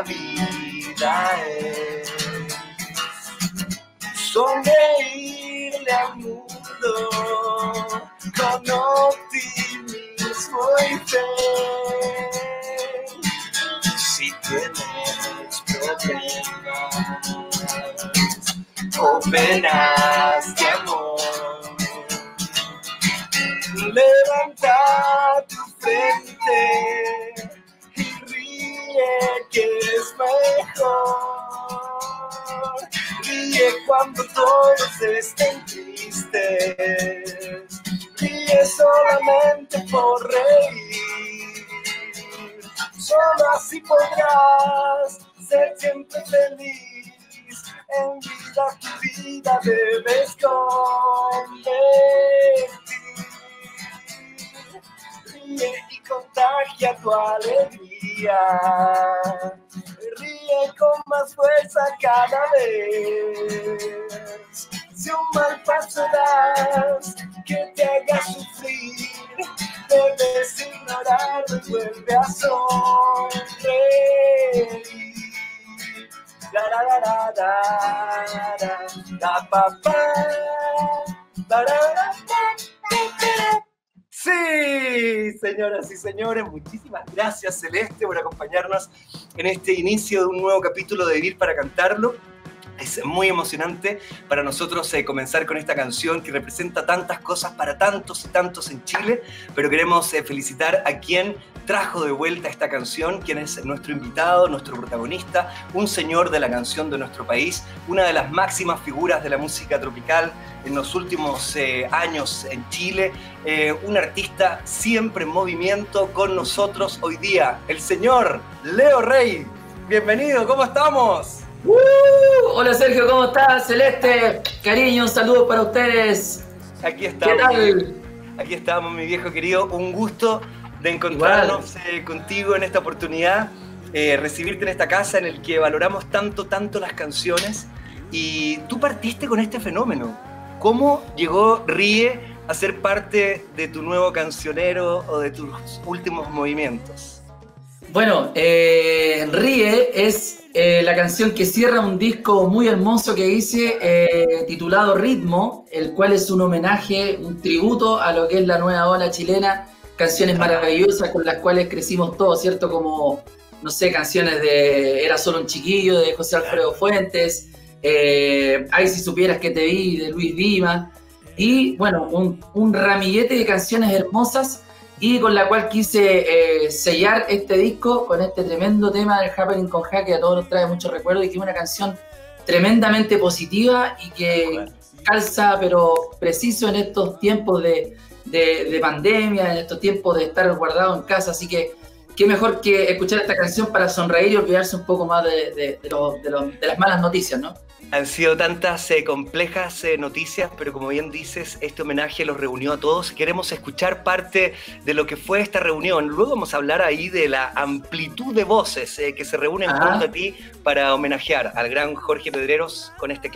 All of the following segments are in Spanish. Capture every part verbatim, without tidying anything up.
la vida es sonreírle al mundo con optimismo y fe. Si tienes problemas o penas de amor, levanta tu frente y ríe que es mejor. Ríe cuando todos estén tristes, ríe solamente por reír. Solo así podrás ser siempre feliz. En vida tu vida debes convertir. Ríe y contagia tu alegría. Ríe con más fuerza cada vez. Si un mal paso das que te haga sufrir, debes ignorarlo y vuelve a sonreír. La la la la la la la pa pa la la la la. Sí, señoras y señores, muchísimas gracias, Celeste, por acompañarnos en este inicio de un nuevo capítulo de Vivir para Cantarlo. Es muy emocionante para nosotros eh, comenzar con esta canción que representa tantas cosas para tantos y tantos en Chile, pero queremos eh, felicitar a quien trajo de vuelta esta canción, quien es nuestro invitado, nuestro protagonista, un señor de la canción de nuestro país, una de las máximas figuras de la música tropical en los últimos eh, años en Chile, eh, un artista siempre en movimiento con nosotros hoy día, el señor Leo Rey. Bienvenido, ¿cómo estamos? Uh, hola Sergio, ¿cómo estás? Celeste, cariño, un saludo para ustedes. Aquí estamos. ¿Qué tal? Aquí estamos, mi viejo querido. Un gusto de encontrarnos eh, contigo en esta oportunidad, eh, recibirte en esta casa en el que valoramos tanto, tanto las canciones. Y tú partiste con este fenómeno. ¿Cómo llegó Ríe a ser parte de tu nuevo cancionero o de tus últimos movimientos? Bueno, eh, Ríe es eh, la canción que cierra un disco muy hermoso que hice eh, titulado Ritmo, el cual es un homenaje, un tributo a lo que es la nueva ola chilena, canciones maravillosas con las cuales crecimos todos, ¿cierto? Como, no sé, canciones de Era solo un chiquillo, de José Alfredo Fuentes, eh, Ay si supieras que te vi, de Luis Dima, y bueno, un, un ramillete de canciones hermosas, y con la cual quise eh, sellar este disco con este tremendo tema del Happening con Ja, que a todos nos trae muchos recuerdos y que es una canción tremendamente positiva y que calza, pero preciso en estos tiempos de, de, de pandemia, en estos tiempos de estar guardado en casa. Así que qué mejor que escuchar esta canción para sonreír y olvidarse un poco más de, de, de, lo, de, lo, de las malas noticias, ¿no? Han sido tantas eh, complejas eh, noticias, pero como bien dices, este homenaje los reunió a todos. Queremos escuchar parte de lo que fue esta reunión. Luego vamos a hablar ahí de la amplitud de voces eh, que se reúnen Ajá. junto a ti para homenajear al gran Jorge Pedreros con este.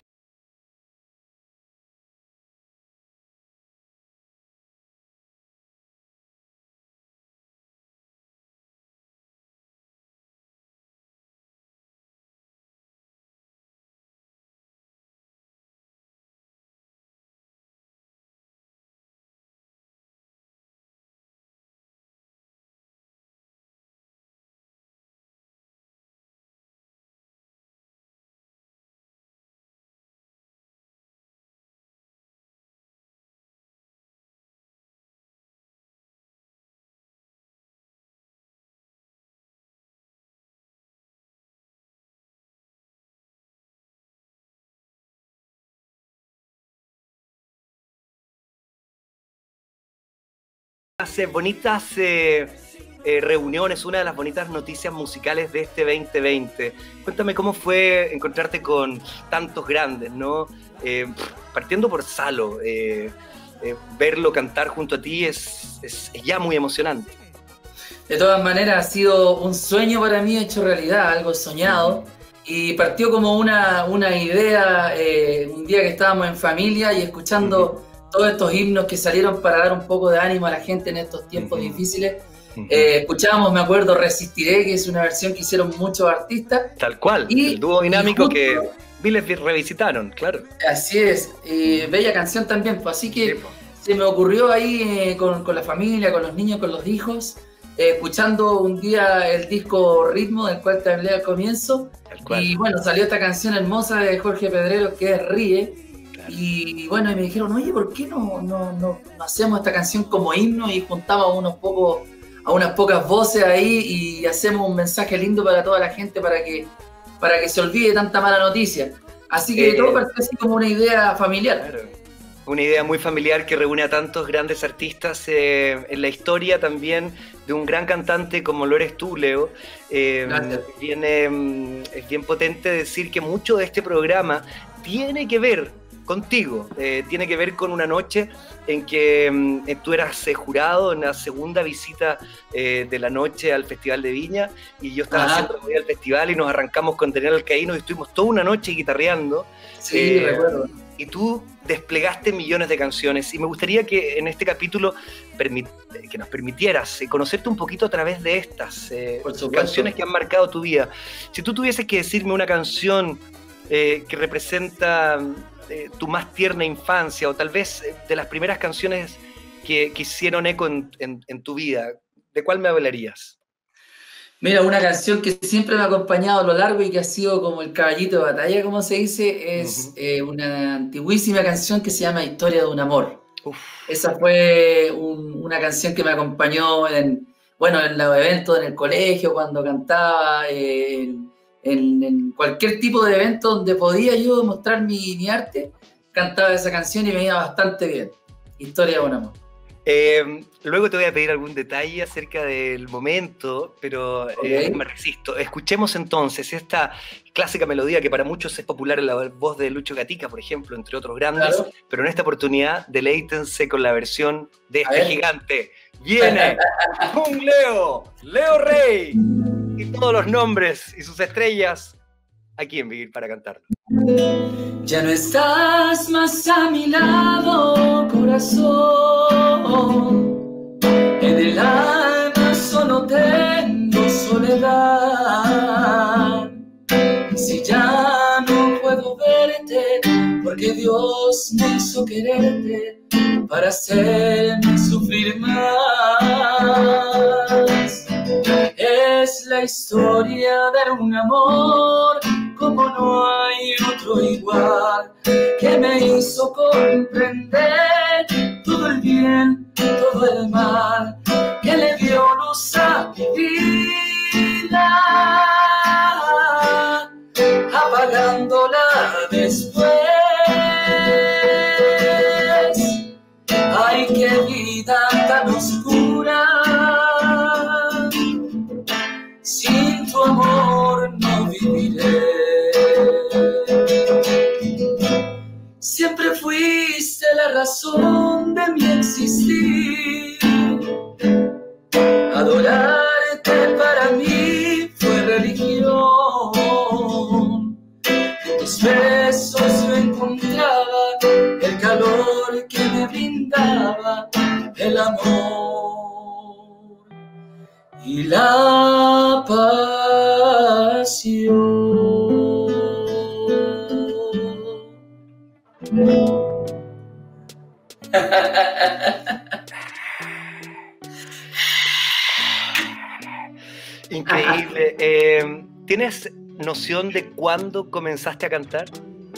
Hace bonitas eh, eh, reuniones, una de las bonitas noticias musicales de este veinte veinte. Cuéntame cómo fue encontrarte con tantos grandes, ¿no? Eh, partiendo por Salo, eh, eh, verlo cantar junto a ti es, es, es ya muy emocionante. De todas maneras ha sido un sueño para mí hecho realidad, algo soñado. Y partió como una, una idea eh, un día que estábamos en familia y escuchando uh-huh. todos estos himnos que salieron para dar un poco de ánimo a la gente en estos tiempos uh-huh. difíciles. Uh-huh. Eh, escuchábamos, me acuerdo, Resistiré, que es una versión que hicieron muchos artistas. Tal cual, y, el dúo dinámico justo, que miles revisitaron, claro. Así es, eh, bella canción también, pues, así que sí, pues. Se me ocurrió ahí eh, con, con la familia, con los niños, con los hijos, eh, escuchando un día el disco Ritmo, del cual te hablé al comienzo, y bueno, salió esta canción hermosa de Jorge Pedrero que es Ríe, claro. y bueno, y me dijeron, oye, ¿por qué no, no, no, no hacemos esta canción como himno y juntamos unos pocos, a unas pocas voces ahí y hacemos un mensaje lindo para toda la gente para que, para que se olvide tanta mala noticia? Así que eh, todo partió así como una idea familiar. Claro. Una idea muy familiar que reúne a tantos grandes artistas eh, en la historia también de un gran cantante como lo eres tú, Leo. Eh, viene, es bien potente decir que mucho de este programa tiene que ver contigo, eh, tiene que ver con una noche en que eh, tú eras eh, jurado en la segunda visita eh, de la noche al Festival de Viña, y yo estaba Ajá. haciendo el festival y nos arrancamos con Daniel Alcaíno y estuvimos toda una noche guitarreando. Sí, eh, recuerdo. Y tú desplegaste millones de canciones, y me gustaría que en este capítulo que nos permitieras conocerte un poquito a través de estas eh, canciones que han marcado tu vida. Si tú tuvieses que decirme una canción eh, que representa eh, tu más tierna infancia, o tal vez de las primeras canciones que, que hicieron eco en, en, en tu vida, ¿de cuál me hablarías? Mira, una canción que siempre me ha acompañado a lo largo y que ha sido como el caballito de batalla, como se dice, es uh-huh. eh, una antiguísima canción que se llama Historia de un amor. Uf. Esa fue un, una canción que me acompañó en, bueno, en los eventos en el colegio, cuando cantaba, eh, en, en, en cualquier tipo de evento donde podía yo mostrar mi, mi arte, cantaba esa canción y me iba bastante bien. Historia de un amor. Eh, luego te voy a pedir algún detalle acerca del momento, pero okay. eh, me resisto. Escuchemos entonces esta clásica melodía que para muchos es popular en la voz de Lucho Gatica, por ejemplo, entre otros grandes, claro. pero en esta oportunidad deleítense con la versión de este gigante. Viene un Leo, Leo Rey, y todos los nombres y sus estrellas aquí en Vivir para Cantarlo. Ya no estás más a mi lado, corazón. En el alma solo tengo soledad. Si ya no puedo verte, porque Dios me hizo quererte para hacerme sufrir más. Es la historia de un amor como no hay otro igual, que me hizo comprender todo el bien, todo el mal, que le dio luz a mi vida, apagándola después. Ay, qué vida tan oscura, sin tu amor no viviré. Siempre fuiste la razón de mi existir. Adorarte para mí fue religión. En tus besos yo encontraba el calor que me brindaba el amor y la pasión. Increíble. Eh, ¿Tienes noción de cuándo comenzaste a cantar?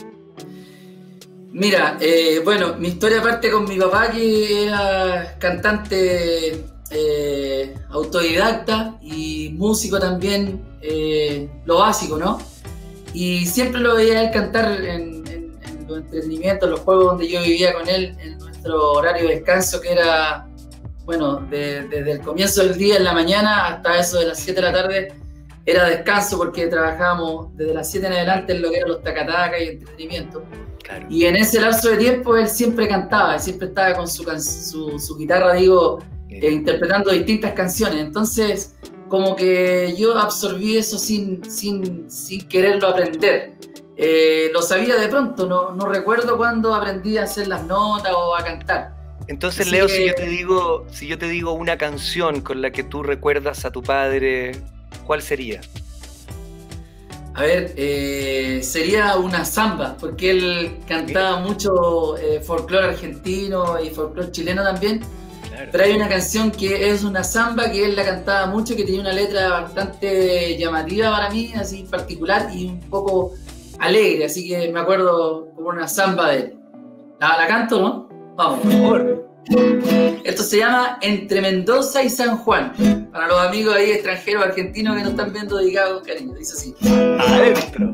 Mira, eh, bueno, mi historia parte con mi papá, que era cantante eh, autodidacta y músico también, eh, lo básico, ¿no? Y siempre lo veía él cantar en, en, en los entretenimientos, los juegos donde yo vivía con él, en nuestro horario de descanso, que era, bueno, de, desde el comienzo del día en la mañana hasta eso de las siete de la tarde, era descanso porque trabajábamos desde las siete en adelante en lo que eran los tacatacas y entretenimiento. Claro. Y en ese lapso de tiempo él siempre cantaba, él siempre estaba con su, su, su guitarra, digo, eh, interpretando distintas canciones. Entonces, como que yo absorbí eso sin, sin, sin quererlo aprender. Eh, lo sabía de pronto, no, no recuerdo cuándo aprendí a hacer las notas o a cantar, Entonces, Así Leo, que... si yo te digo, si yo te digo una canción con la que tú recuerdas a tu padre, ¿cuál sería? A ver, eh, sería una samba, porque él cantaba mucho eh, folclore argentino y folclore chileno también. Claro. Pero hay una canción que es una samba que él la cantaba mucho, que tenía una letra bastante llamativa para mí, así particular y un poco alegre, así que me acuerdo como una samba de él. ¿La, la canto, no? Vamos. Por favor. Esto se llama Entre Mendoza y San Juan. Para los amigos ahí extranjeros argentinos que nos están viendo, dedicados, cariño. Dice así. Adentro.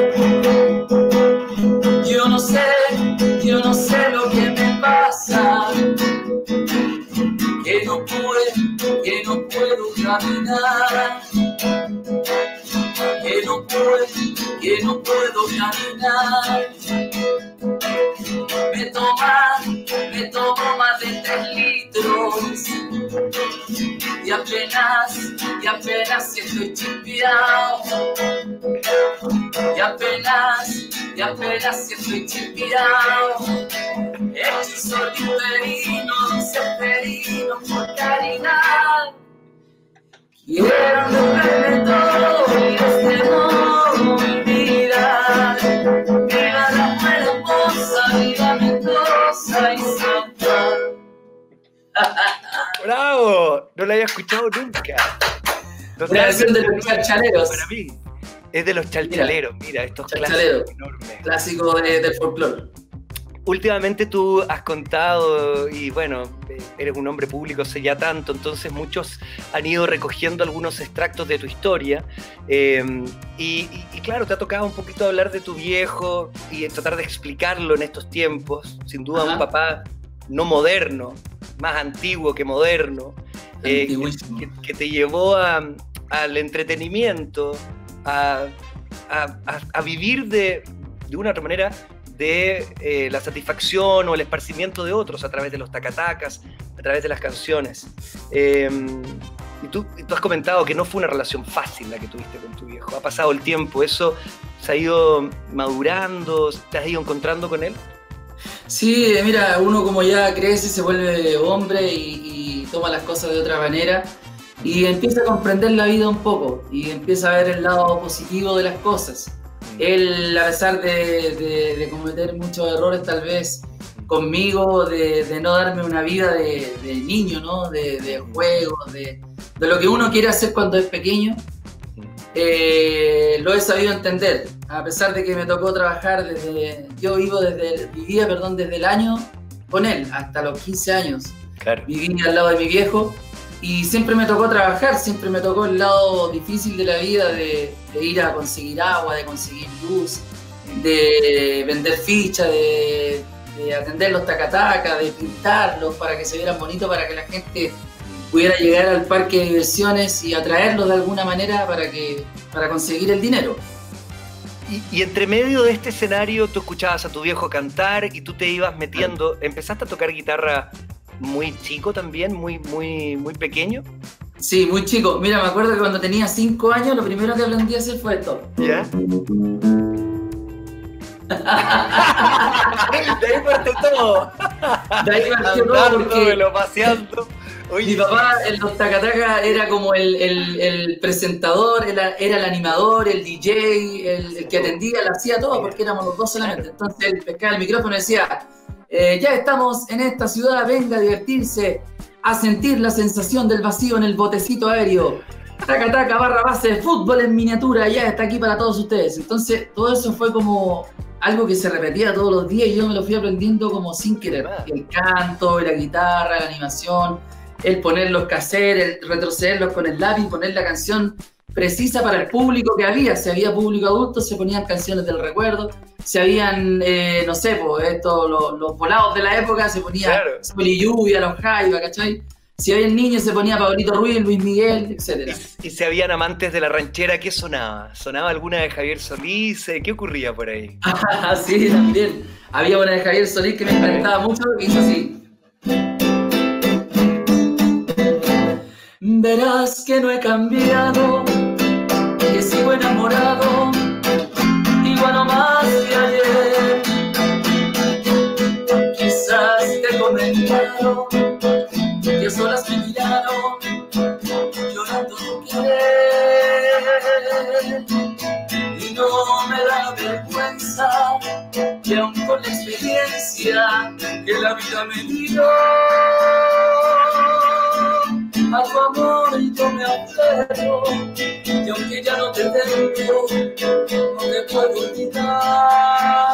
Yo no sé, yo no sé lo que me pasa. Que no puedo, que no puedo caminar. Que no puedo, que no puedo caminar. Me toma, me tomo más de tres litros y apenas, y apenas estoy chimpiado. Y apenas, y apenas estoy chimpiado. Hechizo liperino, desesperino por caridad. Quiero romperme todo y este modo olvidar. Viva la buena moza, viva Mendoza y San Juan. ¡Bravo! No la había escuchado nunca. Una versión de los chalchaleros. Para mí, es de los chalchaleros. Mira, mira estos chalchalero, clásicos enormes. Clásico de, del folclore. Últimamente tú has contado, y bueno, eres un hombre público hace ya tanto, entonces muchos han ido recogiendo algunos extractos de tu historia, eh, y, y, y claro, te ha tocado un poquito hablar de tu viejo y tratar de explicarlo en estos tiempos. Sin duda, ajá, un papá no moderno, más antiguo que moderno, eh, que, que te llevó a, al entretenimiento, a, a, a, a vivir de, de una otra manera de eh, la satisfacción o el esparcimiento de otros a través de los tacatacas, a través de las canciones. Eh, y tú, tú has comentado que no fue una relación fácil la que tuviste con tu viejo. Ha pasado el tiempo, ¿eso se ha ido madurando? ¿Te has ido encontrando con él? Sí, mira, uno como ya crece, se vuelve hombre y, y toma las cosas de otra manera y empieza a comprender la vida un poco y empieza a ver el lado positivo de las cosas. Él, a pesar de, de, de cometer muchos errores tal vez conmigo, de, de no darme una vida de, de niño, ¿no? de, de juegos, de, de lo que uno quiere hacer cuando es pequeño, eh, lo he sabido entender. A pesar de que me tocó trabajar desde, yo vivo desde, vivía perdón, desde el año con él, hasta los quince años. Claro. Viví al lado de mi viejo. Y siempre me tocó trabajar, siempre me tocó el lado difícil de la vida, de, de ir a conseguir agua, de conseguir luz, de vender fichas, de, de atender los tacatacas, de pintarlos para que se vieran bonitos, para que la gente pudiera llegar al parque de diversiones y atraerlos de alguna manera para, que, para conseguir el dinero. Y, y entre medio de este escenario tú escuchabas a tu viejo cantar y tú te ibas metiendo, ¿empezaste a tocar guitarra muy chico también, muy, muy, muy pequeño? Sí, muy chico. Mira, me acuerdo que cuando tenía cinco años, lo primero que aprendí a hacer fue esto. ¿Ya? De ahí parte todo. De ahí partió todo porque... paseando. Oye, mi papá en los tacatacas era como el, el, el presentador, era, era el animador, el D J, el, el que atendía, lo hacía todo porque éramos los dos solamente. Entonces él pescaba el micrófono y decía... Eh, ya estamos en esta ciudad, venga a divertirse, a sentir la sensación del vacío en el botecito aéreo. Taca, taca, barra base, fútbol en miniatura, ya está aquí para todos ustedes. Entonces, todo eso fue como algo que se repetía todos los días y yo me lo fui aprendiendo como sin querer. El canto, la guitarra, la animación, el poner los cassettes, el retrocederlos con el lápiz, poner la canción precisa para el público que había. Si había público adulto, se ponían canciones del recuerdo. Si habían, eh, no sé, pues, esto, los, los volados de la época, se ponía claro. Sol y Lluvia, Los Jaivas, ¿cachai? Si habían niños, se ponía Pablito Ruiz, Luis Miguel, etcétera. Y, y si habían amantes de la ranchera, ¿qué sonaba? ¿Sonaba alguna de Javier Solís? ¿Qué ocurría por ahí? Sí, también. Había una de Javier Solís que me encantaba mucho, que hizo así. Verás que no he cambiado, que sigo enamorado, igual o más que ayer. Quizás te comentaré miraron, que a solas me miraron, llorando tu querer. Y no me da vergüenza que aún con la experiencia que la vida me dio, a tu amor yo me aferro, y aunque ya no te tengo, no te puedo olvidar.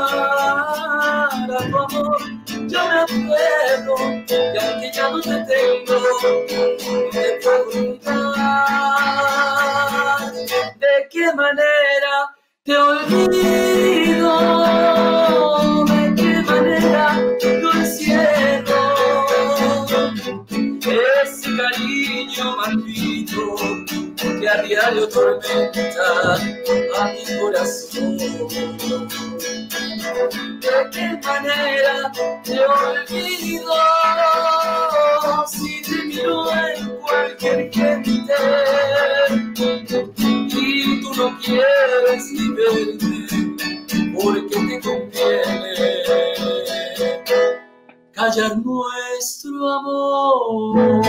A tu amor yo me aferro, y aunque ya no te tengo, no te puedo olvidar. ¿De qué manera te olvido? ¿De qué manera lo encierro? Ese cariño maldito que a diario tormenta a mi corazón. ¿De qué manera te olvido? Si te miro en cualquier gente y tú no quieres ni verme porque te conviene callar nuestro amor.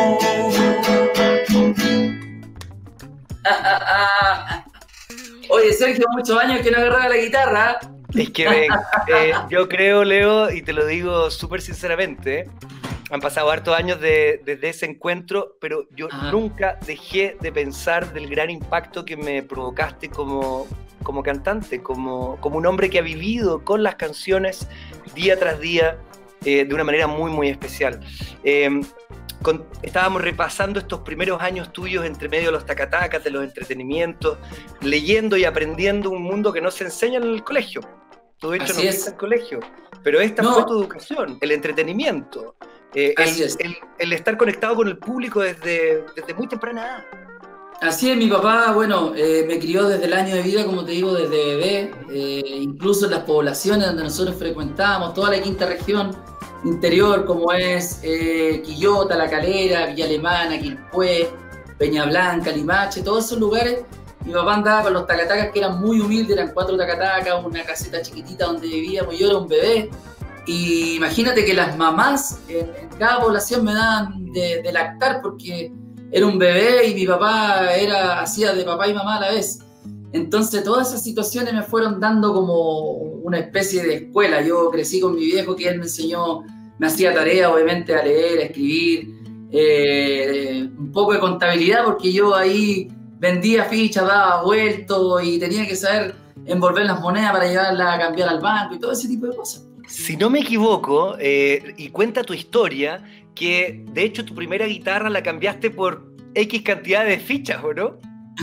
Oye, Sergio, muchos años que no agarraba la guitarra. Es que eh, yo creo, Leo, y te lo digo súper sinceramente, han pasado hartos años de, desde ese encuentro, pero yo ah. nunca dejé de pensar del gran impacto que me provocaste como, como cantante, como, como un hombre que ha vivido con las canciones día tras día, eh, de una manera muy, muy especial. Eh, con, estábamos repasando estos primeros años tuyos entre medio de los tacatacas, de los entretenimientos, leyendo y aprendiendo un mundo que no se enseña en el colegio. Tú, de hecho, no fuiste al colegio, pero esta no. fue tu educación, el entretenimiento. Eh, el, el, el estar conectado con el público desde, desde muy temprana edad. Así es, mi papá, bueno, eh, me crió desde el año de vida, como te digo, desde bebé, eh, incluso en las poblaciones donde nosotros frecuentábamos, toda la quinta región interior, como es eh, Quillota, La Calera, Villa Alemana, Quilpué, Peña Blanca, Limache, todos esos lugares. Mi papá andaba con los tacatacas que eran muy humildes, eran cuatro tacatacas, una caseta chiquitita donde vivíamos, yo era un bebé. Y imagínate que las mamás en, en cada población me daban de, de lactar porque era un bebé y mi papá era, hacía de papá y mamá a la vez. Entonces todas esas situaciones me fueron dando como una especie de escuela. Yo crecí con mi viejo, que él me enseñó, me hacía tarea obviamente a leer, a escribir, eh, un poco de contabilidad porque yo ahí vendía fichas, daba vueltos y tenía que saber envolver las monedas para llevarlas a cambiar al banco y todo ese tipo de cosas. Si no me equivoco, eh, y cuenta tu historia, que de hecho tu primera guitarra la cambiaste por X cantidad de fichas, ¿o no?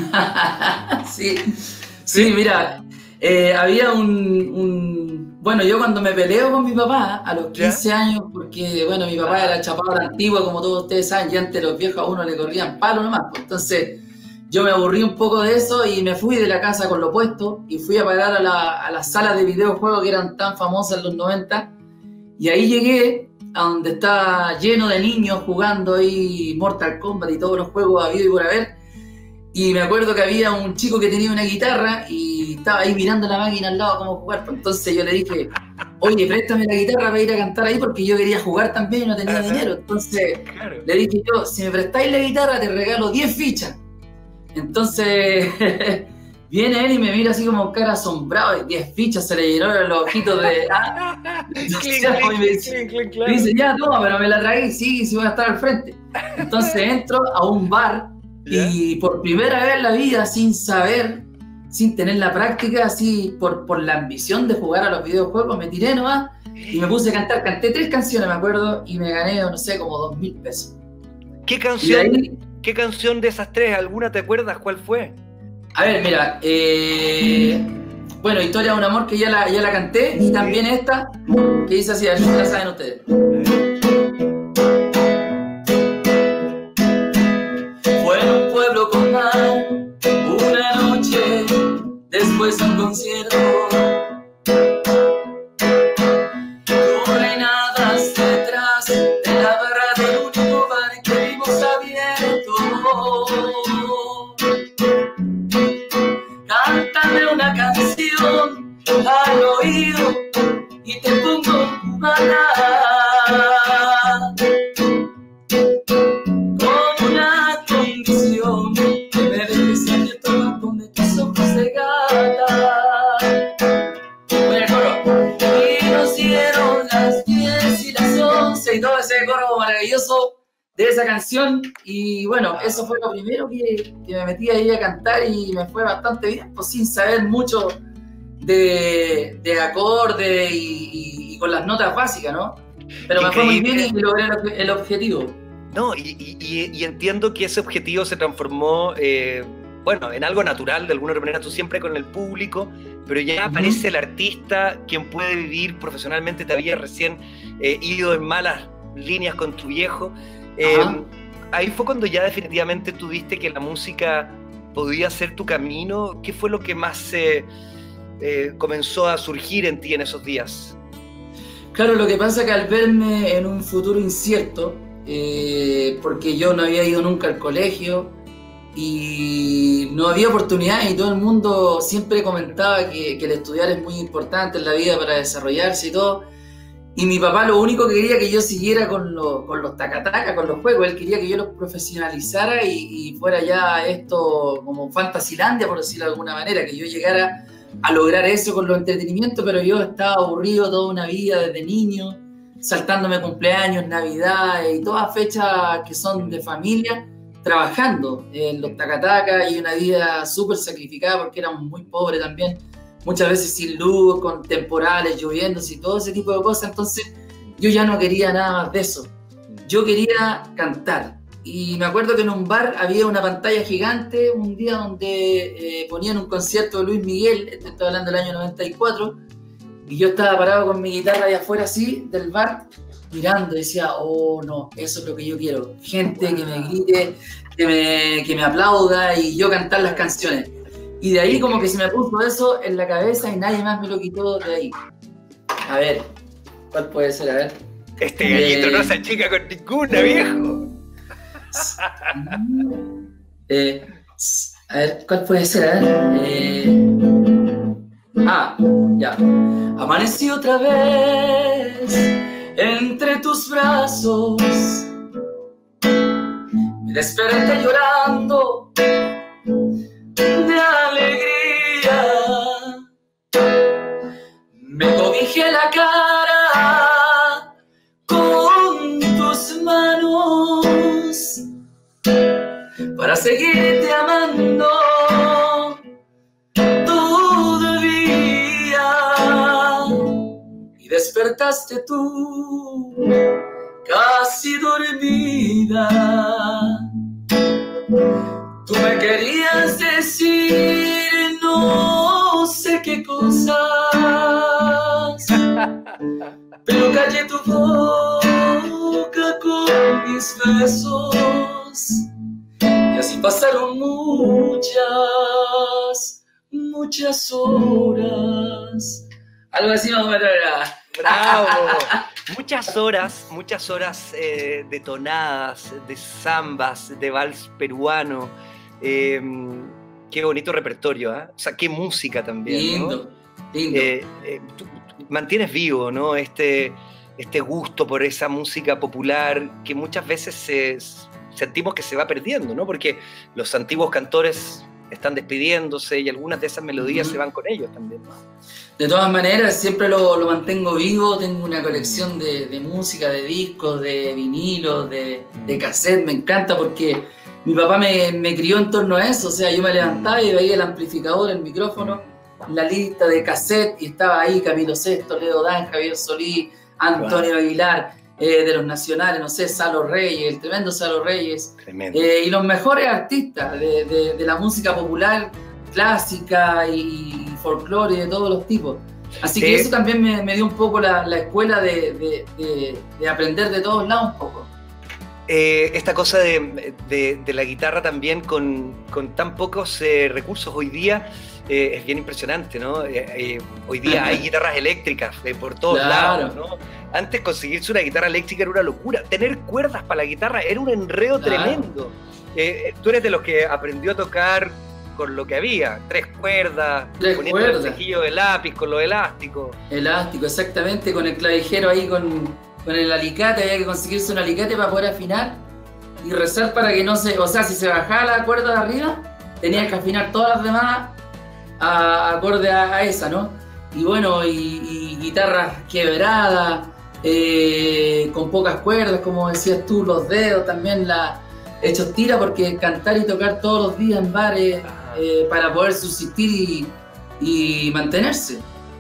sí, sí, mira, eh, había un, un... Bueno, yo cuando me peleo con mi papá a los quince ¿Ya? años, porque, bueno, mi papá era chapador antiguo, como todos ustedes saben, y antes los viejos a uno le corrían palo nomás, pues, entonces yo me aburrí un poco de eso y me fui de la casa con lo puesto y fui a parar a, la, a las salas de videojuegos que eran tan famosas en los noventa y ahí llegué a donde está lleno de niños jugando ahí Mortal Kombat y todos los juegos habido y por haber, y me acuerdo que había un chico que tenía una guitarra y estaba ahí mirando la máquina al lado cómo jugar, entonces yo le dije, oye, préstame la guitarra para ir a cantar ahí porque yo quería jugar también y no tenía Ajá. dinero, entonces claro. le dije yo, si me prestáis la guitarra te regalo diez fichas. Entonces viene él y me mira así como cara asombrado, y diez fichas se le llenaron los ojitos de... Ah, entonces, y me dice, clink, clink, me dice, ya toma, pero me la tragué, sí, sí voy a estar al frente. Entonces entro a un bar y yeah. por primera vez en la vida, sin saber, sin tener la práctica, así por, por la ambición de jugar a los videojuegos, me tiré nomás y me puse a cantar, canté tres canciones, me acuerdo, y me gané, no sé, como dos mil pesos. ¿Qué canción? ¿Qué canción de esas tres? ¿Alguna te acuerdas? ¿Cuál fue? A ver, mira, eh, bueno, Historia de un amor que ya la, ya la canté y también esta que dice así, a ver si la saben ustedes. Fue en un pueblo con mar, una noche, después un concierto. Tú reinadas detrás de la barra del único bar que vimos abierto. Cántame una canción al oído y te pongo a hablar. canción y bueno, eso fue lo primero que, que me metí ahí a cantar y me fue bastante bien, pues sin saber mucho de, de acorde y, y, y con las notas básicas, ¿no? Pero me fue muy bien y logré el, el objetivo. No, y, y, y entiendo que ese objetivo se transformó, eh, bueno, en algo natural, de alguna manera, tú siempre con el público, pero ya uh-huh. aparece el artista quien puede vivir profesionalmente. Te había recién eh, ido en malas líneas con tu viejo. Eh, uh-huh. Ahí fue cuando ya definitivamente tú viste que la música podía ser tu camino. ¿Qué fue lo que más eh, eh, comenzó a surgir en ti en esos días? Claro, lo que pasa es que al verme en un futuro incierto, eh, porque yo no había ido nunca al colegio y no había oportunidades y todo el mundo siempre comentaba que, que el estudiar es muy importante en la vida para desarrollarse y todo. Y mi papá lo único que quería que yo siguiera con, lo, con los tacataca, con los juegos. Él quería que yo los profesionalizara y, y fuera ya esto como Fantasilandia, por decirlo de alguna manera, que yo llegara a lograr eso con los entretenimientos, pero yo estaba aburrido toda una vida desde niño, saltándome cumpleaños, navidades y todas fechas que son de familia, trabajando en los tacatacas y una vida súper sacrificada porque éramos muy pobres también, muchas veces sin luz, con temporales, lloviéndose y todo ese tipo de cosas. Entonces yo ya no quería nada más de eso, yo quería cantar. Y me acuerdo que en un bar había una pantalla gigante un día donde eh, ponían un concierto de Luis Miguel, este estoy hablando del año noventa y cuatro, y yo estaba parado con mi guitarra ahí afuera así del bar, mirando, y decía, oh no, eso es lo que yo quiero, gente que me grite, que me, que me aplauda y yo cantar las canciones. Y de ahí como que se me puso eso en la cabeza y nadie más me lo quitó de ahí. A ver, ¿cuál puede ser? A ver. Este gallito eh... no se achica con ninguna, viejo. Eh, a ver, ¿cuál puede ser? A ver. Eh... Ah, ya. Amanecí otra vez entre tus brazos. Me desperté llorando de alegría. Me cobijé la cara con tus manos para seguirte amando todavía. Y despertaste tú, casi dormida. Tú me querías decir no sé qué cosas, pero callé tu boca con mis besos. Y así pasaron muchas, muchas horas. Algo así vamos a ver. ¡Bravo! Muchas horas, muchas horas eh, de tonadas, de zambas, de vals peruano. Eh, qué bonito repertorio, ¿eh? O sea, qué música también, lindo, ¿no? Lindo. Eh, eh, tú, tú mantienes vivo, ¿no? Este, este gusto por esa música popular que muchas veces se, sentimos que se va perdiendo, ¿no? Porque los antiguos cantores están despidiéndose y algunas de esas melodías mm. se van con ellos también, ¿no? De todas maneras, siempre lo, lo mantengo vivo. Tengo una colección de, de música, de discos, de vinilos, de, de cassette. Me encanta porque mi papá me, me crió en torno a eso. O sea, yo me levantaba y veía el amplificador, el micrófono, la lista de cassette y estaba ahí Camilo Sesto, Leo Dan, Javier Solís, Antonio wow. Aguilar, eh, de los nacionales, no sé, Salo Reyes, el tremendo Salo Reyes. Tremendo. Eh, y los mejores artistas de, de, de la música popular, clásica y folclore y de todos los tipos. Así que eh, eso también me, me dio un poco la, la escuela de, de, de, de aprender de todos lados un poco. Eh, esta cosa de, de, de la guitarra también con, con tan pocos eh, recursos hoy día eh, es bien impresionante, ¿no? Eh, eh, hoy día hay guitarras eléctricas eh, por todos claro. lados, ¿no? Antes conseguirse una guitarra eléctrica era una locura. Tener cuerdas para la guitarra era un enredo claro. tremendo. Eh, tú eres de los que aprendió a tocar con lo que había, tres cuerdas, tres poniendo cuerdas. El cejillo de lápiz con lo elástico. Elástico, exactamente, con el clavijero ahí, con, con el alicate, había que conseguirse un alicate para poder afinar y rezar para que no se, o sea, si se bajaba la cuerda de arriba, tenías que afinar todas las demás a, acorde a, a esa, ¿no? Y bueno, y, y guitarras quebradas, eh, con pocas cuerdas, como decías tú, los dedos también la hechos tira, porque cantar y tocar todos los días en bares eh, para poder subsistir y, y mantenerse.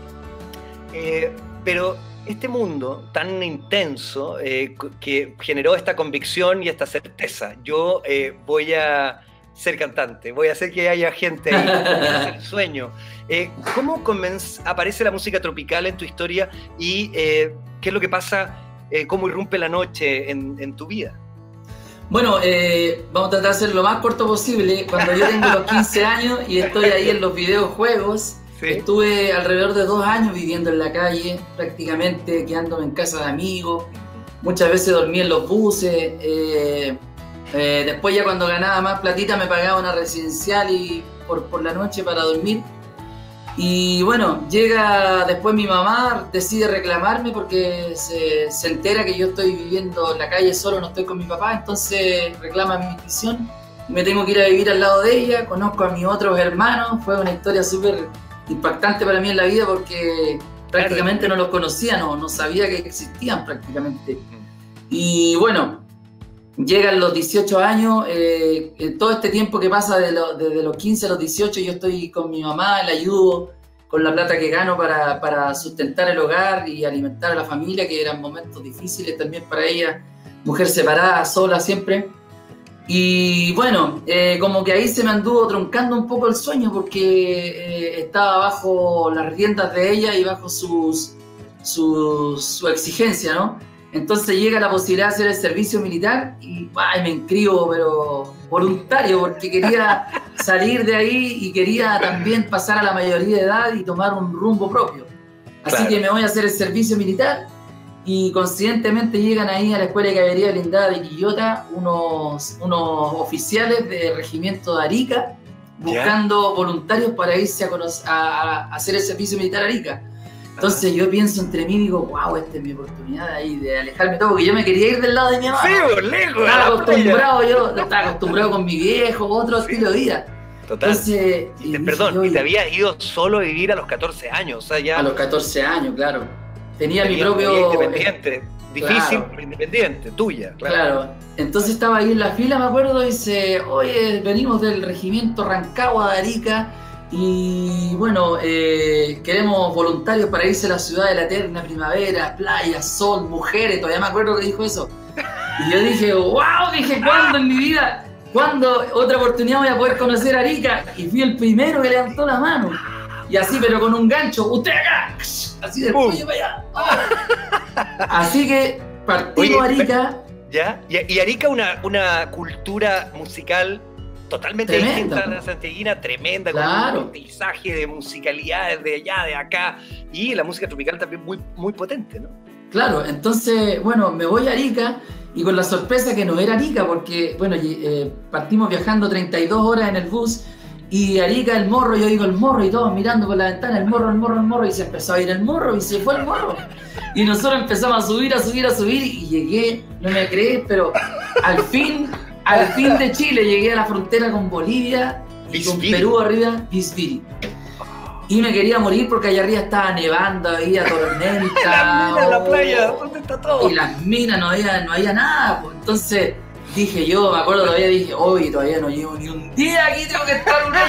Eh, pero este mundo tan intenso eh, que generó esta convicción y esta certeza, yo eh, voy a ser cantante, voy a hacer que haya gente ahí, es el sueño. Eh, ¿Cómo aparece la música tropical en tu historia y eh, qué es lo que pasa, eh, cómo irrumpe la noche en, en tu vida? Bueno, eh, vamos a tratar de hacer lo más corto posible. Cuando yo tengo los quince años y estoy ahí en los videojuegos, ¿sí? Estuve alrededor de dos años viviendo en la calle, prácticamente quedándome en casa de amigos. Muchas veces dormí en los buses. Eh, eh, después ya cuando ganaba más platita me pagaba una residencial y por, por la noche para dormir. Y bueno, llega después mi mamá, decide reclamarme porque se, se entera que yo estoy viviendo en la calle solo, no estoy con mi papá, entonces reclama mi petición. Me tengo que ir a vivir al lado de ella, conozco a mis otros hermanos, fue una historia súper impactante para mí en la vida porque prácticamente no los conocía, no, no sabía que existían prácticamente. Y bueno, llegan los dieciocho años, eh, todo este tiempo que pasa de lo, desde los quince a los dieciocho yo estoy con mi mamá, le ayudo con la plata que gano para, para sustentar el hogar y alimentar a la familia, que eran momentos difíciles también para ella, mujer separada, sola siempre. Y bueno, eh, como que ahí se me anduvo truncando un poco el sueño porque eh, estaba bajo las riendas de ella y bajo sus, sus, su exigencia, ¿no? Entonces llega la posibilidad de hacer el servicio militar y ay, me inscribo, pero voluntario, porque quería salir de ahí y quería también pasar a la mayoría de edad y tomar un rumbo propio. Así claro. que me voy a hacer el servicio militar y coincidentemente llegan ahí a la Escuela de Caballería Blindada de Quillota unos, unos oficiales del regimiento de Arica buscando ¿Ya? voluntarios para irse a, conocer, a, a hacer el servicio militar a Arica. Entonces yo pienso entre mí y digo, wow, esta es mi oportunidad ahí de alejarme todo, porque yo me quería ir del lado de mi mamá. Sí, por lejos. Estaba acostumbrado yo, estaba acostumbrado con mi viejo, otro sí. estilo de vida. Total. Entonces, y te, perdón, yo, y te habías ido solo a vivir a los catorce años, o sea, ya... A los catorce años, claro. Tenía, Tenía mi propio... Independiente, difícil, claro. pero independiente, tuya. Claro. claro. Entonces estaba ahí en la fila, me acuerdo, y dice, oye, venimos del regimiento Rancagua de Arica, y bueno, eh, queremos voluntarios para irse a la ciudad de la eterna primavera, playa, sol, mujeres, todavía me acuerdo que dijo eso. Y yo dije, wow, dije, ¿cuándo en mi vida? ¿Cuándo otra oportunidad voy a poder conocer a Arica? Y fui el primero que levantó la mano. Y así, pero con un gancho, usted acá, así del cuello para allá. Oh. Así que partimos a Arica. ¿Ya? Y Arica una, una cultura musical totalmente tremenda, distinta a la santiaguina, tremenda, claro. con un paisaje de musicalidades de allá, de acá, y la música tropical también muy, muy potente, ¿no? Claro, entonces, bueno, me voy a Arica, y con la sorpresa que no era Arica, porque, bueno, eh, partimos viajando treinta y dos horas en el bus, y Arica, el morro, yo digo el morro, y todos mirando por la ventana, el morro, el morro, el morro, y se empezó a ir el morro, y se fue el morro. Y nosotros empezamos a subir, a subir, a subir, y llegué, no me crees, pero al fin... Al fin de Chile, llegué a la frontera con Bolivia y con Perú arriba, Visviri. Y me quería morir porque allá arriba estaba nevando, había tormenta. Las minas en la playa, ¿dónde está todo? Y las minas, no había, no había nada. Pues. Entonces dije yo, me acuerdo todavía, dije, hoy todavía no llevo ni un día aquí, tengo que estar un año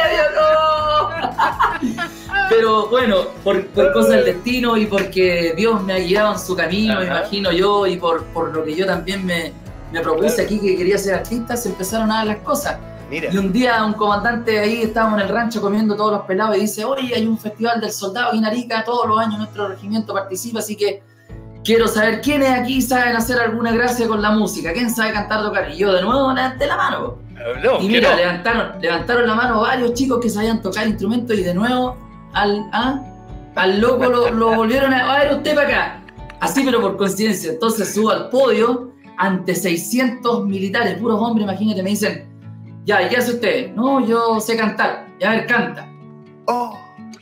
y medio, no. Pero bueno, por, por cosas del destino y porque Dios me ha guiado en su camino, me imagino yo, y por, por lo que yo también me... me propuse claro. aquí que quería ser artista, se empezaron a dar las cosas. Mira. Y un día un comandante ahí, estábamos en el rancho comiendo todos los pelados y dice, oye, hay un festival del soldado aquí en Arica, todos los años nuestro regimiento participa, así que quiero saber quiénes aquí saben hacer alguna gracia con la música, quién sabe cantar, tocar. Y yo de nuevo levanté la mano. No, y mira, no. levantaron, levantaron la mano varios chicos que sabían tocar instrumentos y de nuevo al, ¿ah? al loco lo, lo volvieron a, a ver usted para acá. Así pero por coincidencia, entonces subo al podio ante seiscientos militares, puros hombres, imagínate, me dicen, ya, ¿y qué hace usted? No, yo sé cantar. Y a ver, canta. Oh.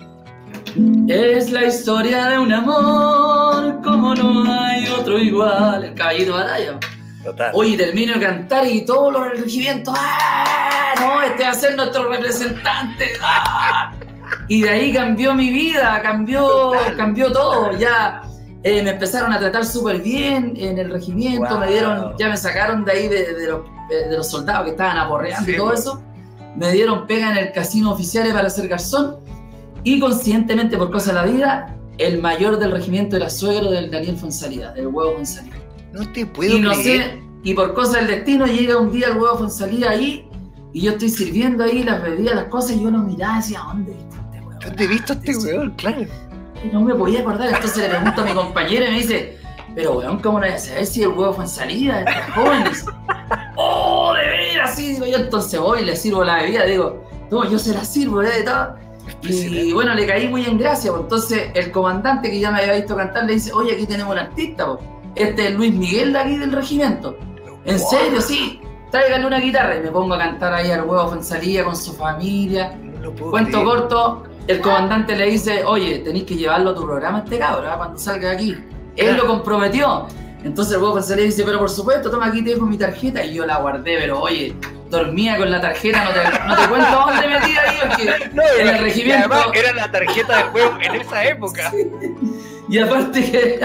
Es la historia de un amor como no hay otro igual. El caballito de batalla. Total. Oye, termino de cantar y todos los regimientos, ¡ah! No, este va a ser nuestro representante. ¡Ah! Y de ahí cambió mi vida, cambió, cambió todo. Ya Eh, me empezaron a tratar súper bien en el regimiento, wow. me dieron, ya me sacaron de ahí de, de, los, de los soldados que estaban aporreando sí, y todo eso. Me dieron pega en el casino oficiales para ser garzón y coincidentemente, por cosa de la vida, el mayor del regimiento era suegro del Daniel Fonsalía, del Huevo Fonsalía. No te puedo y no creer. Sé, y por cosa del destino llega un día el Huevo Fonsalía ahí y yo estoy sirviendo ahí las bebidas, las cosas y yo lo miraba y decía, ¿dónde viste este huevo? ¿Dónde he visto este huevo? Claro. Y no me podía acordar, entonces le pregunto a mi compañera y me dice, pero weón, ¿cómo no voy a saber si el Huevo Fonsalía de estos jóvenes? ¡Oh, de veras! Sí, digo yo, entonces voy y le sirvo la bebida, digo, no, yo se la sirvo, ¿eh? De todo. Y bueno, le caí muy en gracia, pues. Entonces el comandante que ya me había visto cantar le dice, oye, aquí tenemos un artista, pues. Este es Luis Miguel de aquí del regimiento. ¿En wow. serio? Sí, tráigale una guitarra. Y me pongo a cantar ahí al Huevo Fonsalía con su familia. No Cuento creer. corto, el comandante le dice, oye, tenéis que llevarlo a tu programa este cabrón, ¿eh? Cuando salga de aquí. Él lo comprometió. Entonces el Huevo Fonsalía dice, pero por supuesto, toma, aquí te dejo mi tarjeta. Y yo la guardé, pero oye, dormía con la tarjeta, no te, no te cuento dónde metí ahí, porque no, en el regimiento... Además era la tarjeta de juego en esa época. Sí. Y aparte que...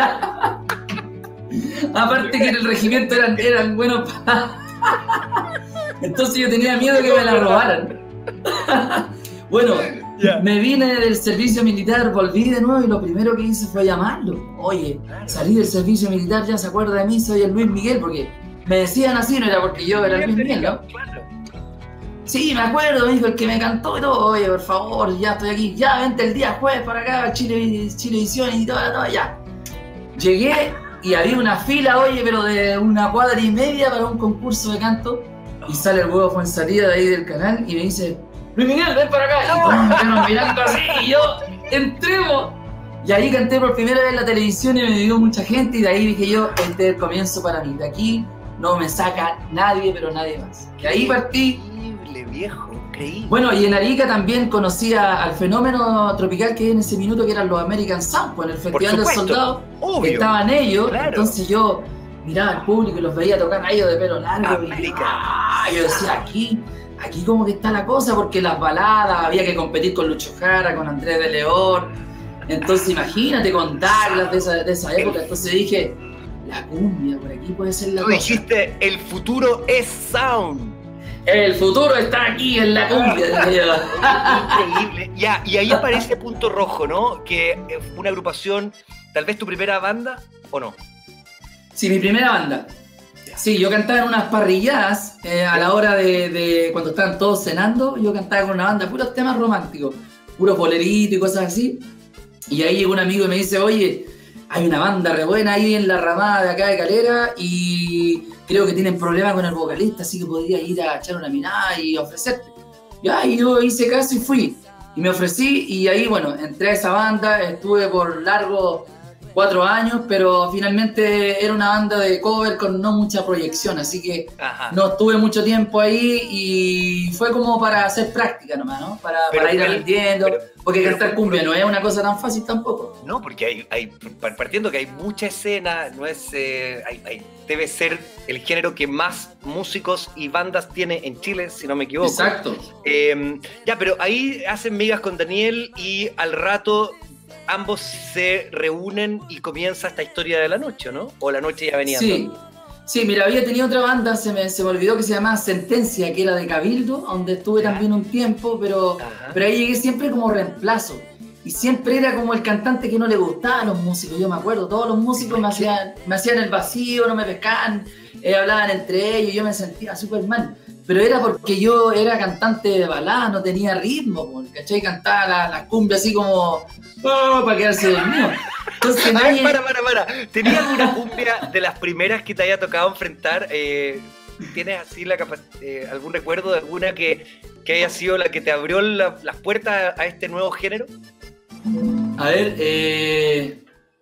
aparte que en el regimiento eran, eran buenos para... Entonces yo tenía miedo que me la robaran. Bueno, yeah. me vine del servicio militar, volví de nuevo y lo primero que hice fue llamarlo. Oye, salí del servicio militar, ya se acuerda de mí, soy el Luis Miguel, porque me decían así, no era porque yo era el Luis Miguel, ¿no? Claro. Sí, me acuerdo, me dijo el que me cantó y todo. Oye, por favor, ya estoy aquí, ya vente el día jueves para acá, Chile, Chilevisión y todo, todo, ya. Llegué y había una fila, oye, pero de una cuadra y media para un concurso de canto. Y sale el Huevo Fonsalía de ahí del canal y me dice, Luis Miguel, ven para acá. Y todos me quedaron mirando así y yo, entremos. Y ahí canté por primera vez en la televisión y me vio mucha gente y de ahí dije yo, este es el comienzo para mí. De aquí no me saca nadie, pero nadie más. Y ahí partí. Increíble, viejo, increíble. Bueno, y en Arica también conocí al fenómeno tropical que en ese minuto que eran los American Sound, en el Festival del Soldado. Obvio. Estaban ellos, claro. Entonces yo miraba al público y los veía tocar a ellos de pelo largo. Y, ¡ah! Yo decía, aquí, aquí como que está la cosa, porque las baladas, había que competir con Lucho Jara, con Andrés de León. Entonces imagínate con Douglas de esa, de esa época. Entonces dije, la cumbia, por aquí puede ser la Tú cosa. dijiste, el futuro es sound. El futuro está aquí en la cumbia. Increíble. Ya, y ahí aparece Punto Rojo, ¿no? Que fue una agrupación, tal vez tu primera banda, ¿o no? Sí, mi primera banda. Sí, yo cantaba en unas parrilladas eh, a la hora de, de cuando estaban todos cenando. Yo cantaba con una banda, puros temas románticos, puros boleritos y cosas así. Y ahí llegó un amigo y me dice, oye, hay una banda re buena ahí en la ramada de acá de Calera y creo que tienen problemas con el vocalista, así que podría ir a echar una mirada y ofrecerte. Ya, y yo hice caso y fui. Y me ofrecí y ahí, bueno, entré a esa banda, estuve por largo cuatro años, pero finalmente era una banda de cover con no mucha proyección, así que Ajá. no estuve mucho tiempo ahí y fue como para hacer práctica nomás, ¿no? Para, para ir aprendiendo, pero, porque pero, cantar cumbia no es una cosa tan fácil tampoco. No, porque hay, hay partiendo que hay mucha escena, no es, eh, hay, hay, debe ser el género que más músicos y bandas tiene en Chile, si no me equivoco. Exacto. Eh, ya, pero ahí hacen migas con Daniel y al rato ambos se reúnen y comienza esta historia de la noche, ¿no? O la noche ya venía. Sí, sí, mira, había tenido otra banda, se me, se me olvidó, que se llamaba Sentencia, que era de Cabildo, donde estuve ¿Ya? también un tiempo, pero, pero ahí llegué siempre como reemplazo. Y siempre era como el cantante que no le gustaban los músicos, yo me acuerdo, todos los músicos me hacían, me hacían el vacío, no me pescaban, eh, hablaban entre ellos, yo me sentía súper mal. Pero era porque yo era cantante de balada, no tenía ritmo, ¿cachai? Cantaba las la cumbias así como... Oh, para quedarse dormido. Entonces, nadie... Para, para, para. ¿Tenías alguna cumbia de las primeras que te haya tocado enfrentar? Eh, ¿Tienes así la capa- eh, algún recuerdo de alguna que, que haya sido la que te abrió la, las puertas a este nuevo género? A ver, eh...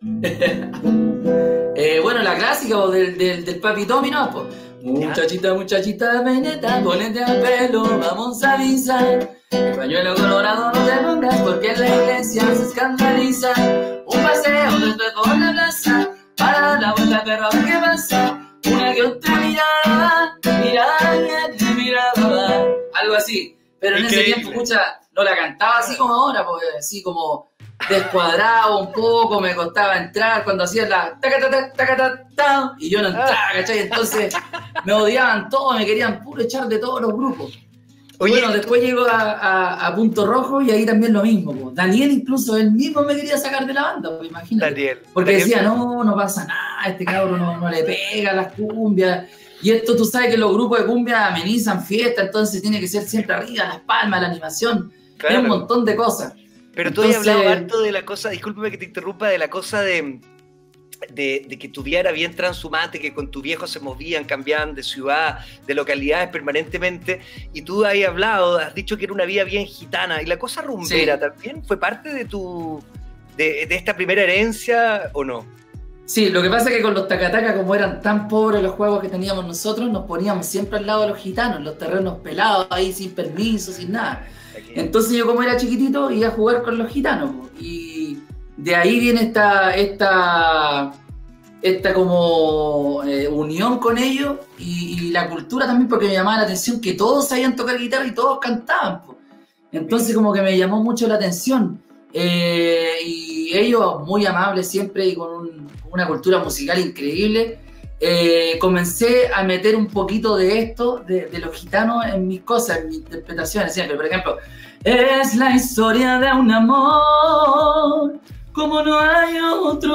eh bueno, la clásica del, del, del Papi Tommy, ¿no? Pues, muchachita, muchachita, veneta, ponete al pelo, vamos a avisar. El pañuelo colorado no te pongas porque en la iglesia se escandaliza. Un paseo después por la plaza, para dar la vuelta pero a ver qué pasa. Una que otra mirada, mirada bien, mirada, algo así. Pero en Increíble. Ese tiempo, escucha, no la cantaba así como ahora, porque así como descuadrado un poco, me costaba entrar cuando hacían la taca, taca, taca, taca, taca, y yo no entraba, ¿cachai? Entonces me odiaban todos, me querían puro echar de todos los grupos. Oye, bueno, después llego a, a, a Punto Rojo y ahí también lo mismo. Po. Daniel incluso él mismo me quería sacar de la banda, pues, imagínate. Daniel, porque Daniel, decía, no, no pasa nada, este cabrón no, no le pega a las cumbias. Y esto tú sabes que los grupos de cumbia amenizan fiestas, entonces tiene que ser siempre arriba, las palmas, la animación. Claro. Es un montón de cosas. Pero tú entonces, has hablado harto de la cosa, discúlpame que te interrumpa, de la cosa de... De, de que tu vida era bien transhumante, que con tu viejo se movían, cambiaban de ciudad, de localidades permanentemente, y tú has hablado, has dicho que era una vida bien gitana, y la cosa rumbera, sí. ¿También fue parte de tu de, de esta primera herencia o no? Sí, lo que pasa es que con los tacataca, como eran tan pobres los juegos que teníamos nosotros, nos poníamos siempre al lado de los gitanos, los terrenos pelados, ahí sin permiso, sin nada. Aquí. Entonces yo, como era chiquitito, iba a jugar con los gitanos, y de ahí viene esta, esta, esta como eh, unión con ellos y, y la cultura también, porque me llamaba la atención que todos sabían tocar guitarra y todos cantaban. Po. Entonces como que me llamó mucho la atención. Eh, y ellos muy amables siempre y con un, una cultura musical increíble. Eh, comencé a meter un poquito de esto, de, de los gitanos en mis cosas, en mis interpretaciones siempre. Por ejemplo, es la historia de un amor como no hay otro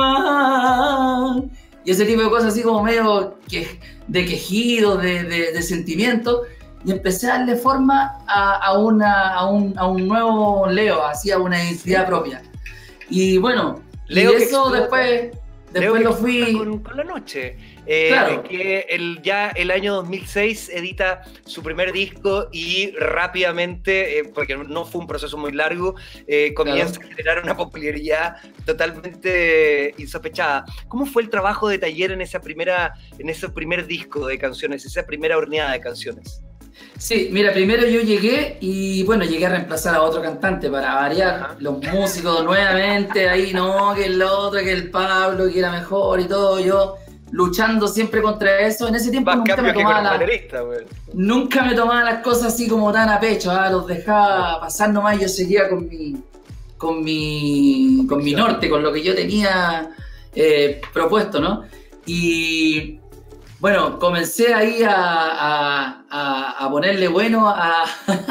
igual. Y ese tipo de cosas así como medio que, de quejido, de, de, de sentimiento. Y empecé a darle forma a, a, una, a, un, a un nuevo Leo, así a una identidad propia. Y bueno, Leo y eso después, después lo fui... Con, con la noche. Eh, claro. Que el, ya el año dos mil seis edita su primer disco y rápidamente, eh, porque no fue un proceso muy largo, eh, comienza claro. a generar una popularidad totalmente insospechada. ¿Cómo fue el trabajo de taller en, esa primera, en ese primer disco de canciones, esa primera horneada de canciones? Sí, mira, primero yo llegué y bueno, llegué a reemplazar a otro cantante para variar. Ajá. Los músicos nuevamente, ahí no, que el otro, que el Pablo, que era mejor y todo, yo luchando siempre contra eso. En ese tiempo nunca me, tomaba la, nunca me tomaba las cosas así como tan a pecho, ¿eh? Los dejaba pasar nomás y yo seguía con mi, con mi, con mi norte, con lo que yo tenía eh, propuesto, ¿no? Y bueno, comencé ahí a, a, a, a ponerle bueno, a,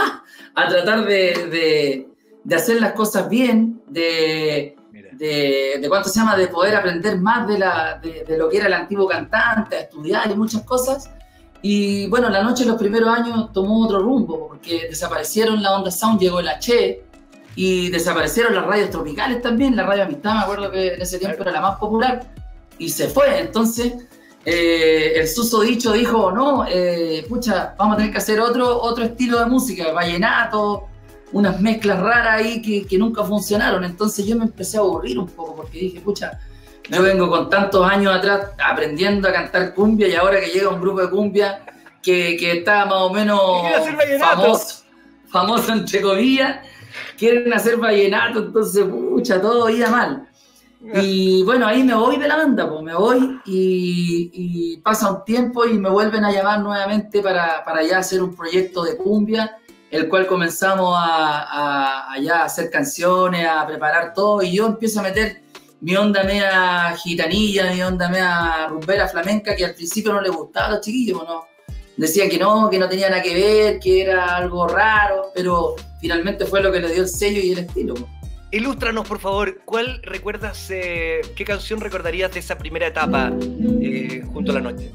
a tratar de, de, de hacer las cosas bien, de... De, de cuánto se llama, de poder aprender más de, la, de, de lo que era el antiguo cantante, a estudiar y muchas cosas. Y bueno, la noche en los primeros años tomó otro rumbo, porque desaparecieron la onda sound, llegó el H y desaparecieron las radios tropicales también. La radio Amistad, me acuerdo que en ese tiempo era la más popular, y se fue. Entonces eh, el susodicho dijo, no, eh, pucha, vamos a tener que hacer otro, otro estilo de música, vallenato, unas mezclas raras ahí que, que nunca funcionaron. Entonces yo me empecé a aburrir un poco porque dije, pucha, yo vengo con tantos años atrás aprendiendo a cantar cumbia y ahora que llega un grupo de cumbia que, que está más o menos famoso, famoso entre comillas, quieren hacer vallenato, entonces pucha, todo iba mal. Y bueno, ahí me voy de la banda, pues me voy y, y pasa un tiempo y me vuelven a llamar nuevamente para, para ya hacer un proyecto de cumbia, el cual comenzamos a, a, a ya hacer canciones, a preparar todo, y yo empiezo a meter mi onda media gitanilla, mi onda media rumbera flamenca, que al principio no le gustaba a los chiquillos, ¿no? Decían que no, que no tenía nada que ver, que era algo raro, pero finalmente fue lo que le dio el sello y el estilo, ¿no? Ilústranos, por favor, ¿cuál recuerdas, eh, qué canción recordarías de esa primera etapa eh, junto a la noche?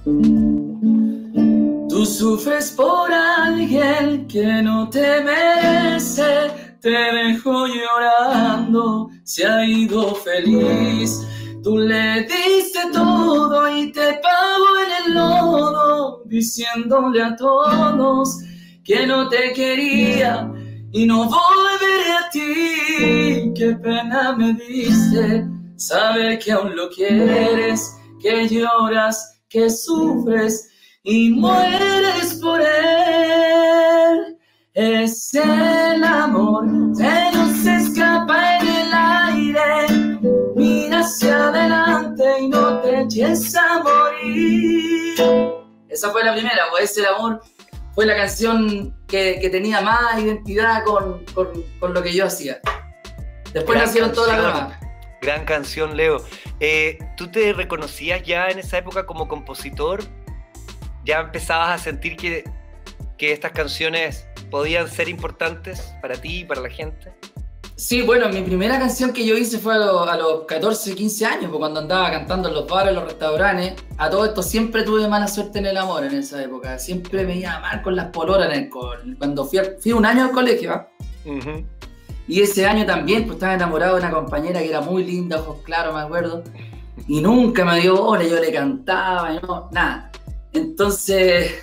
Tú sufres por alguien que no te merece, te dejó llorando, se ha ido feliz. Tú le diste todo y te pagó en el lodo, diciéndole a todos que no te quería y no volveré a ti. Qué pena me diste saber que aún lo quieres, que lloras, que sufres y mueres por él. Es el amor, se nos escapa en el aire. Mira hacia adelante y no te eches a morir. Esa fue la primera, pues Es el amor fue la canción que, que tenía más identidad con, con, con lo que yo hacía. Después Gran nacieron todas las canción. demás. Gran canción, Leo. Eh, ¿Tú te reconocías ya en esa época como compositor? ¿Ya empezabas a sentir que, que estas canciones podían ser importantes para ti y para la gente? Sí, bueno, mi primera canción que yo hice fue a, lo, a los catorce, quince años, pues, cuando andaba cantando en los bares, en los restaurantes. A todo esto siempre tuve mala suerte en el amor en esa época. Siempre me iba mal con las pololas en el col. Cuando fui, a, fui un año al colegio, ¿eh? Uh-huh. Y ese año también, pues estaba enamorado de una compañera que era muy linda, ojos claros, me acuerdo. Y nunca me dio bola, yo le cantaba, y no, nada. Entonces,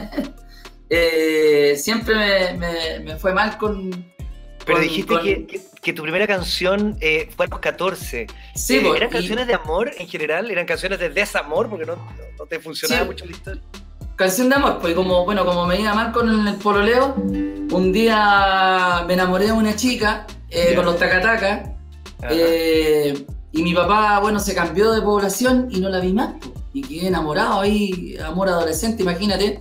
eh, siempre me, me, me fue mal con... Pero con, dijiste con... Que, que, que tu primera canción eh, fue a los catorce. Sí, eh, pues, ¿Eran y... canciones de amor en general? ¿Eran canciones de desamor? Porque no, no te funcionaba sí. mucho la historia. Canción de amor, pues como, bueno, como me iba mal con el pololeo, un día me enamoré de una chica eh, yeah. con los tacatacas eh, y mi papá, bueno, se cambió de población y no la vi más, pues, y quedé enamorado ahí, amor adolescente, imagínate.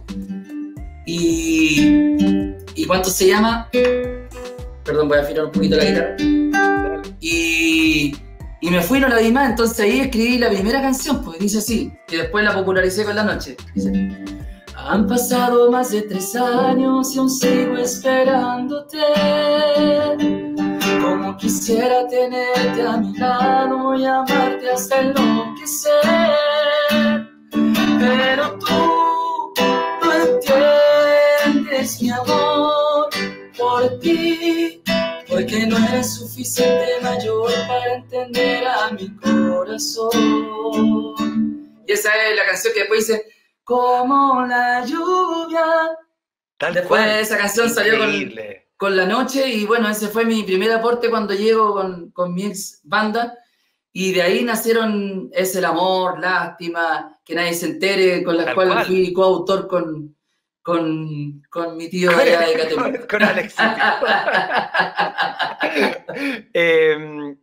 Y, y ¿cuánto se llama? Perdón, voy a afinar un poquito la guitarra. Y, y me fui y no la vi más, entonces ahí escribí la primera canción, pues dice así, que después la popularicé con la noche. Dice: han pasado más de tres años y aún sigo esperándote. Como quisiera tenerte a mi lado y amarte hasta enloquecer. Pero tú no entiendes mi amor por ti, porque no eres suficiente mayor para entender a mi corazón. Y esa es la canción que después dice: como la lluvia. Tal Después cual. Esa canción Increíble. salió con, con La Noche, y bueno, ese fue mi primer aporte cuando llego con, con mi ex banda, y de ahí nacieron Es el amor, Lástima, Que nadie se entere, con las cuales fui coautor con, con, con mi tío allá de Categoría. Con, con Alex. eh,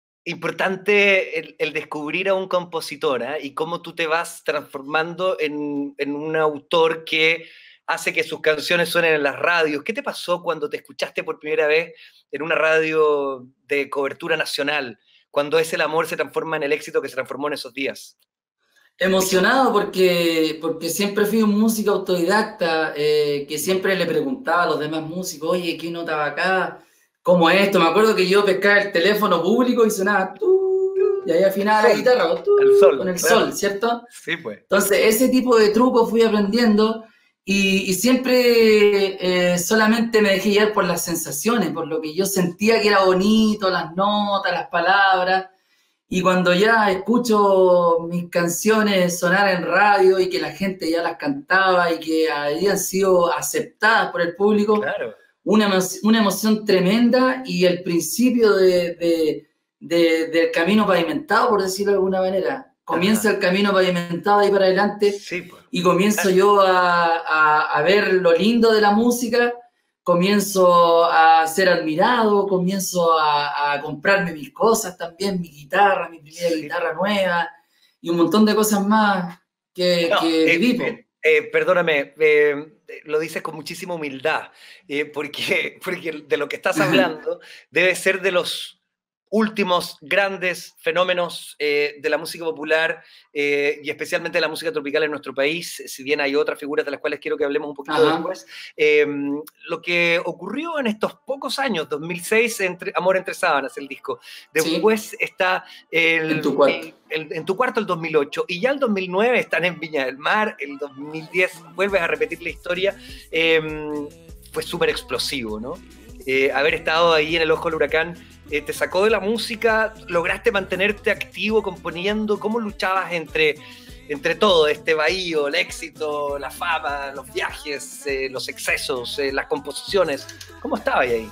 Importante el, el descubrir a un compositor, ¿eh? Y cómo tú te vas transformando en, en un autor que hace que sus canciones suenen en las radios. ¿Qué te pasó cuando te escuchaste por primera vez en una radio de cobertura nacional? Cuando Es el amor se transforma en el éxito que se transformó en esos días. Emocionado porque, porque siempre fui un músico autodidacta, eh, que siempre le preguntaba a los demás músicos: oye, ¿qué nota va acá? ¿Cómo es esto? Me acuerdo que yo pescaba el teléfono público y sonaba tú, y ahí afinaba la guitarra tú, el sol, con el claro. sol, ¿cierto? Sí, pues. Entonces, ese tipo de trucos fui aprendiendo, y, y siempre eh, solamente me dejé llevar por las sensaciones, por lo que yo sentía que era bonito, las notas, las palabras. Y cuando ya escucho mis canciones sonar en radio y que la gente ya las cantaba y que habían sido aceptadas por el público, claro. Una, emo- una emoción tremenda, y el principio de, de, de, del camino pavimentado, por decirlo de alguna manera. Comienza Ajá. el camino pavimentado ahí para adelante, sí, pues. Y comienzo yo a, a, a ver lo lindo de la música, comienzo a ser admirado, comienzo a, a comprarme mis cosas también, mi guitarra, mi primera sí. guitarra nueva, y un montón de cosas más que, no, que eh, viví. Eh, eh, perdóname, eh, lo dices con muchísima humildad, eh, porque, porque de lo que estás hablando debe ser de los últimos grandes fenómenos eh, de la música popular eh, y especialmente de la música tropical en nuestro país, si bien hay otras figuras de las cuales quiero que hablemos un poquito Ajá. después. Eh, lo que ocurrió en estos pocos años, dos mil seis, entre, Amor entre sábanas, el disco. Después sí. está el, en, tu cuarto. El, el, en tu cuarto el dos mil ocho, y ya el dos mil nueve están en Viña del Mar, el dos mil diez vuelves a repetir la historia. Eh, fue súper explosivo, ¿no? Eh, haber estado ahí en el ojo del huracán eh, te sacó de la música, lograste mantenerte activo componiendo. ¿Cómo luchabas entre, entre todo este bahío, el éxito, la fama, los viajes, eh, los excesos, eh, las composiciones? ¿Cómo estabas ahí?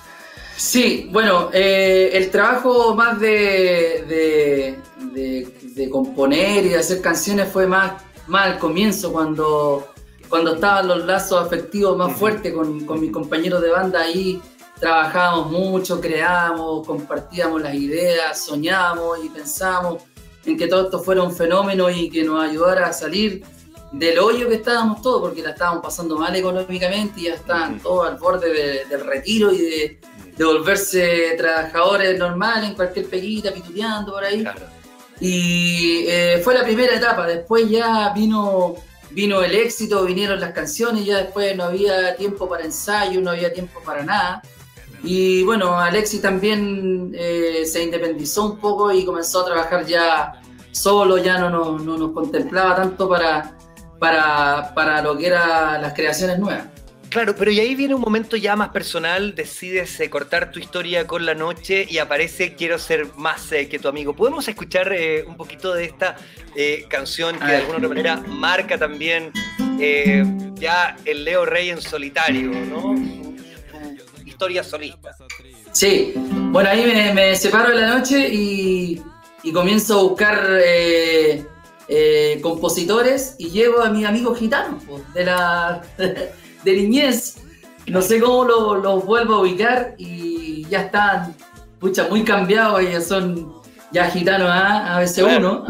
Sí, bueno, eh, el trabajo más de, de, de, de componer y de hacer canciones fue más, más al comienzo, cuando, cuando estaban los lazos afectivos más uh-huh. fuertes con, con mis compañeros de banda. Ahí trabajábamos mucho, creábamos, compartíamos las ideas, soñábamos y pensábamos en que todo esto fuera un fenómeno y que nos ayudara a salir del hoyo que estábamos todos, porque la estábamos pasando mal económicamente y ya estaban todos al borde de, del retiro y de, de volverse trabajadores normales en cualquier peguita, pituteando por ahí. Claro. Y eh, fue la primera etapa. Después ya vino, vino el éxito, vinieron las canciones, ya después no había tiempo para ensayo, no había tiempo para nada. Y bueno, Alexis también eh, se independizó un poco y comenzó a trabajar ya solo, ya no nos, no nos contemplaba tanto para, para, para lo que eran las creaciones nuevas. Claro, pero y ahí viene un momento ya más personal, decides eh, cortar tu historia con La Noche y aparece Quiero ser más eh, que tu amigo. ¿Podemos escuchar eh, un poquito de esta eh, canción que de alguna otra manera marca también eh, ya el Leo Rey en solitario, ¿no? Tu historia solista. Sí, bueno, ahí me, me separo de La Noche y, y comienzo a buscar eh, eh, compositores y llego a mis amigos gitanos pues, de la... de niñez, no sé cómo los lo vuelvo a ubicar y ya están, pucha, muy cambiados, ya son ya gitanos a veces uno.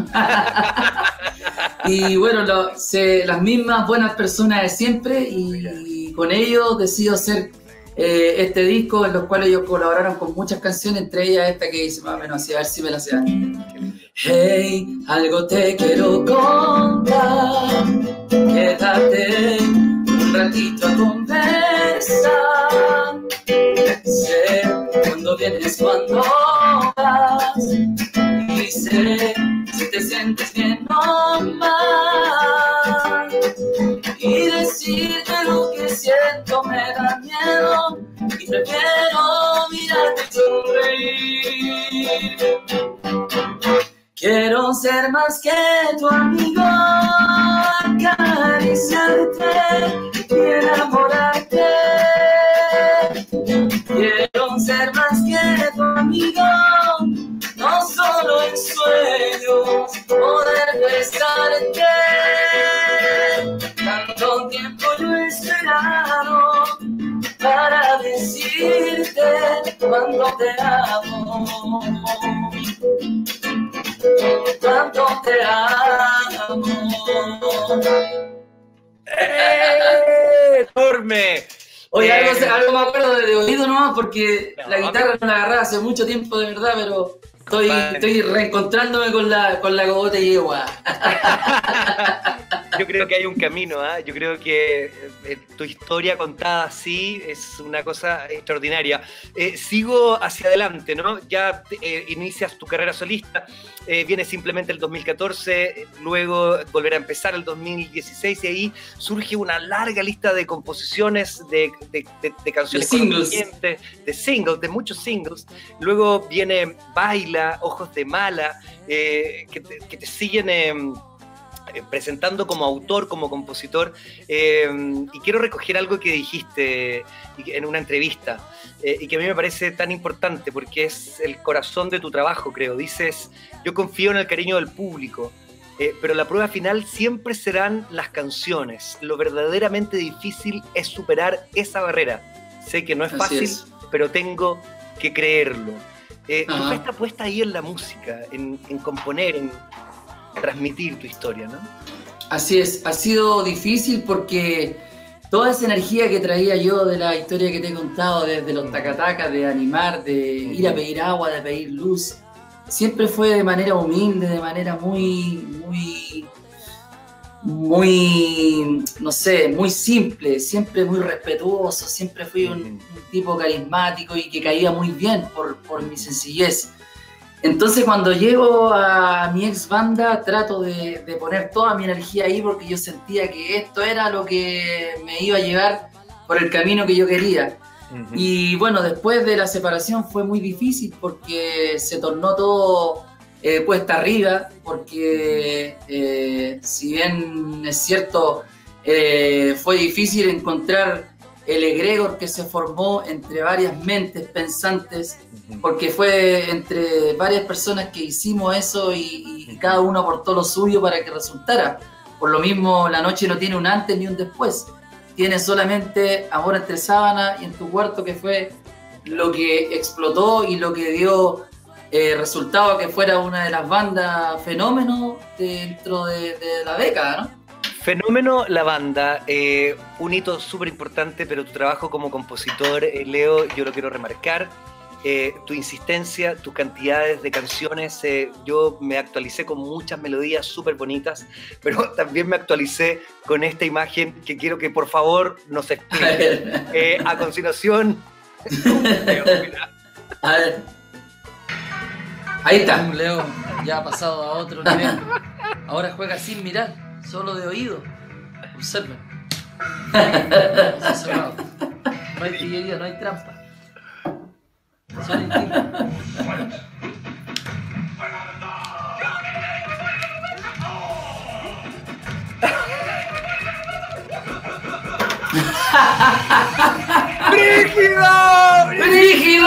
Y bueno, lo, se, las mismas buenas personas de siempre y, y con ellos decido hacer eh, este disco en los cuales ellos colaboraron con muchas canciones, entre ellas esta que dice más o menos así, a ver si me la sé. Hey, algo te quiero contar, quédate un ratito a conversar. Sé cuando vienes, cuando vas, y sé si te sientes bien o mal. Y decirte lo que siento me da miedo y prefiero mirarte sonreír. Quiero ser más que tu amigo, acariciarte y enamorarte. Quiero ser más que tu amigo, no solo en sueños, poder besarte. Tanto tiempo yo he esperado para decirte cuando te amo. Tanto te amo. ¡Eh! ¡Enorme! Oye, eh, algo, algo me acuerdo de, de oído nomás porque no, la guitarra no la agarraba hace mucho tiempo de verdad, pero estoy, estoy reencontrándome con la, con la gogota y yegua. Yo creo que hay un camino, ¿eh? Yo creo que eh, tu historia contada así es una cosa extraordinaria. Eh, sigo hacia adelante, ¿no? Ya eh, inicias tu carrera solista, eh, viene simplemente el dos mil catorce, luego volverá a empezar el dos mil dieciséis y ahí surge una larga lista de composiciones, de, de, de, de canciones de singles. de singles, de muchos singles. Luego viene Baila, Ojos de Mala, eh, que, te, que te siguen... Eh, presentando como autor, como compositor, eh, y quiero recoger algo que dijiste en una entrevista, eh, y que a mí me parece tan importante, porque es el corazón de tu trabajo, creo. Dices, yo confío en el cariño del público, eh, pero la prueba final siempre serán las canciones. Lo verdaderamente difícil es superar esa barrera. Sé que no es fácil, es. pero tengo que creerlo. Eh, tu fe está puesta ahí en la música, en, en componer, en transmitir tu historia, ¿no? Así es, ha sido difícil porque toda esa energía que traía yo de la historia que te he contado, desde los tacatacas, de animar, de ir a pedir agua, de pedir luz, siempre fue de manera humilde, de manera muy, muy, muy, no sé, muy simple, siempre muy respetuoso, siempre fui un, un tipo carismático y que caía muy bien por, por mi sencillez. Entonces cuando llego a mi ex banda trato de, de poner toda mi energía ahí porque yo sentía que esto era lo que me iba a llevar por el camino que yo quería. Uh-huh. Y bueno, después de la separación fue muy difícil porque se tornó todo eh, cuesta arriba, porque eh, si bien es cierto, eh, fue difícil encontrar el egregor que se formó entre varias mentes pensantes, porque fue entre varias personas que hicimos eso y, y cada uno aportó lo suyo para que resultara. Por lo mismo, La Noche no tiene un antes ni un después, tiene solamente Amor entre sábanas y En tu cuarto, que fue lo que explotó y lo que dio eh, resultado a que fuera una de las bandas fenómenos dentro de, de la década, ¿no? Fenómeno la banda, eh, un hito súper importante, pero tu trabajo como compositor, eh, Leo, yo lo quiero remarcar. Eh, tu insistencia, tus cantidades de canciones, eh, yo me actualicé con muchas melodías súper bonitas, pero también me actualicé con esta imagen que quiero que por favor nos explique. Eh, a continuación, Leo, mira. A ver. Ahí está. Leo ya ha pasado a otro nivel. Ahora juega sin mirar, solo de oído. Observen. No hay pillería, no hay trampa. Son instintos. ¡Brígido! ¡Brígido!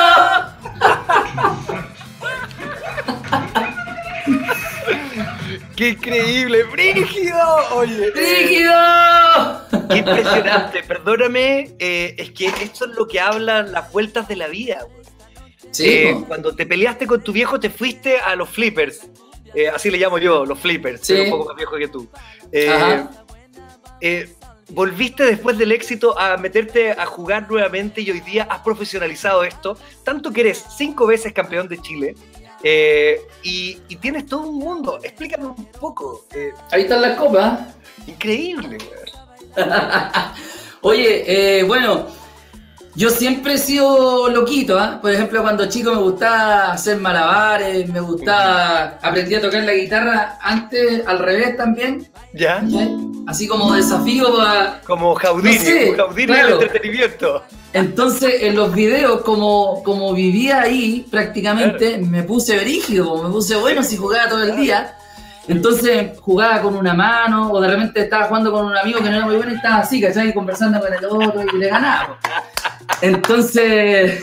¡Qué increíble! ¡Brígido! Oye. ¡Brígido! ¡Qué impresionante! Perdóname, eh, es que esto es lo que hablan las vueltas de la vida. Sí, eh, cuando te peleaste con tu viejo te fuiste a los flippers. Eh, así le llamo yo, los flippers. Sí. Soy un poco más viejo que tú. Eh, eh, volviste después del éxito a meterte a jugar nuevamente y hoy día has profesionalizado esto. Tanto que eres cinco veces campeón de Chile. Eh, y, y tienes todo un mundo. Explícame un poco. Eh, Ahí están las copas. Increíble, güey. Oye, eh, bueno, yo siempre he sido loquito, ¿eh? Por ejemplo, cuando chico me gustaba hacer malabares, me gustaba, aprendí a tocar la guitarra antes, al revés también. ¿Ya? ¿Sí? Así como desafío para... Como Houdini, no sé, un Houdini claro. del entretenimiento. Entonces, en los videos, como, como vivía ahí prácticamente, claro. me puse brígido, me puse bueno si jugaba todo el día. Entonces jugaba con una mano, o de repente estaba jugando con un amigo que no era muy bueno y estaba así, ¿cachai? Conversando con el otro y le ganaba. Entonces,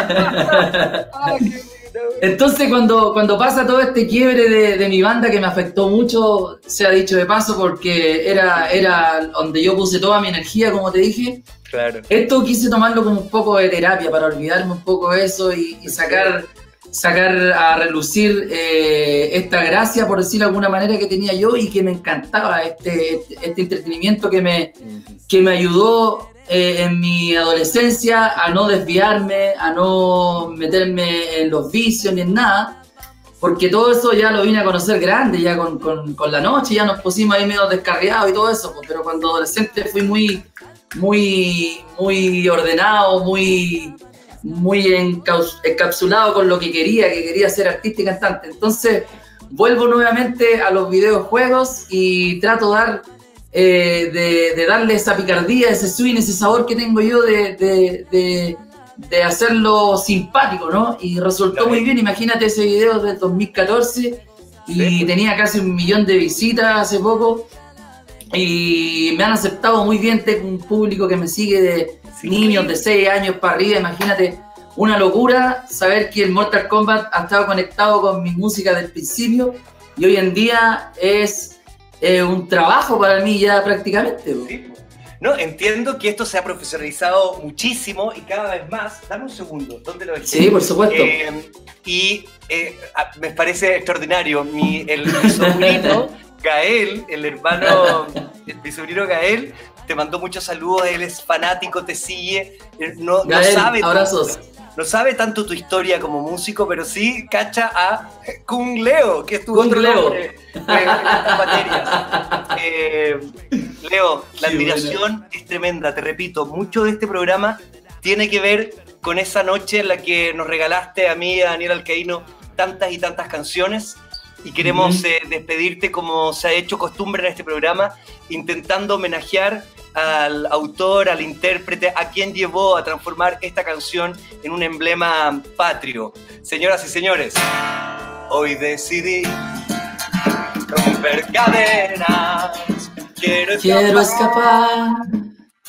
entonces cuando, cuando pasa todo este quiebre de, de mi banda que me afectó mucho, se ha dicho de paso, porque era, era donde yo puse toda mi energía, como te dije. Claro. Esto quise tomarlo como un poco de terapia para olvidarme un poco de eso y, y sacar, sacar a relucir eh, esta gracia, por decirlo de alguna manera, que tenía yo y que me encantaba, este, este, este entretenimiento que me, que me ayudó eh, en mi adolescencia a no desviarme, a no meterme en los vicios ni en nada, porque todo eso ya lo vine a conocer grande, ya con, con, con la noche, ya nos pusimos ahí medio descarriados y todo eso, pues, pero cuando adolescente fui muy... muy muy ordenado, muy, muy encapsulado con lo que quería, que quería ser artista y cantante. Entonces vuelvo nuevamente a los videojuegos y trato dar, eh, de, de darle esa picardía, ese swing, ese sabor que tengo yo de, de, de, de hacerlo simpático, ¿no? Y resultó muy bien. Imagínate ese video del dos mil catorce y sí, tenía casi un millón de visitas hace poco. Y me han aceptado muy bien, tengo un público que me sigue de sí, niños de seis años para arriba, imagínate, una locura saber que el Mortal Kombat ha estado conectado con mi música del principio y hoy en día es eh, un trabajo para mí ya prácticamente. Sí. No, entiendo que esto se ha profesionalizado muchísimo y cada vez más. Dame un segundo, ¿dónde lo ves? Sí, por supuesto. Eh, y eh, me parece extraordinario, mi, el, mi sobrino... Gael, el hermano, mi sobrino Gael, te mandó muchos saludos, él es fanático, te sigue, no, Gael, no sabe abrazos. Tanto, no sabe tanto tu historia como músico, pero sí cacha a Kung Leo, que es tu otro nombre eh, en estas materias. Eh, Leo, la Qué admiración buena. Es tremenda, te repito, mucho de este programa tiene que ver con esa noche en la que nos regalaste a mí y a Daniel Alcaíno tantas y tantas canciones. Y queremos eh, despedirte como se ha hecho costumbre en este programa, intentando homenajear al autor, al intérprete, a quien llevó a transformar esta canción en un emblema patrio. Señoras y señores, hoy decidí romper cadenas, quiero escapar, quiero escapar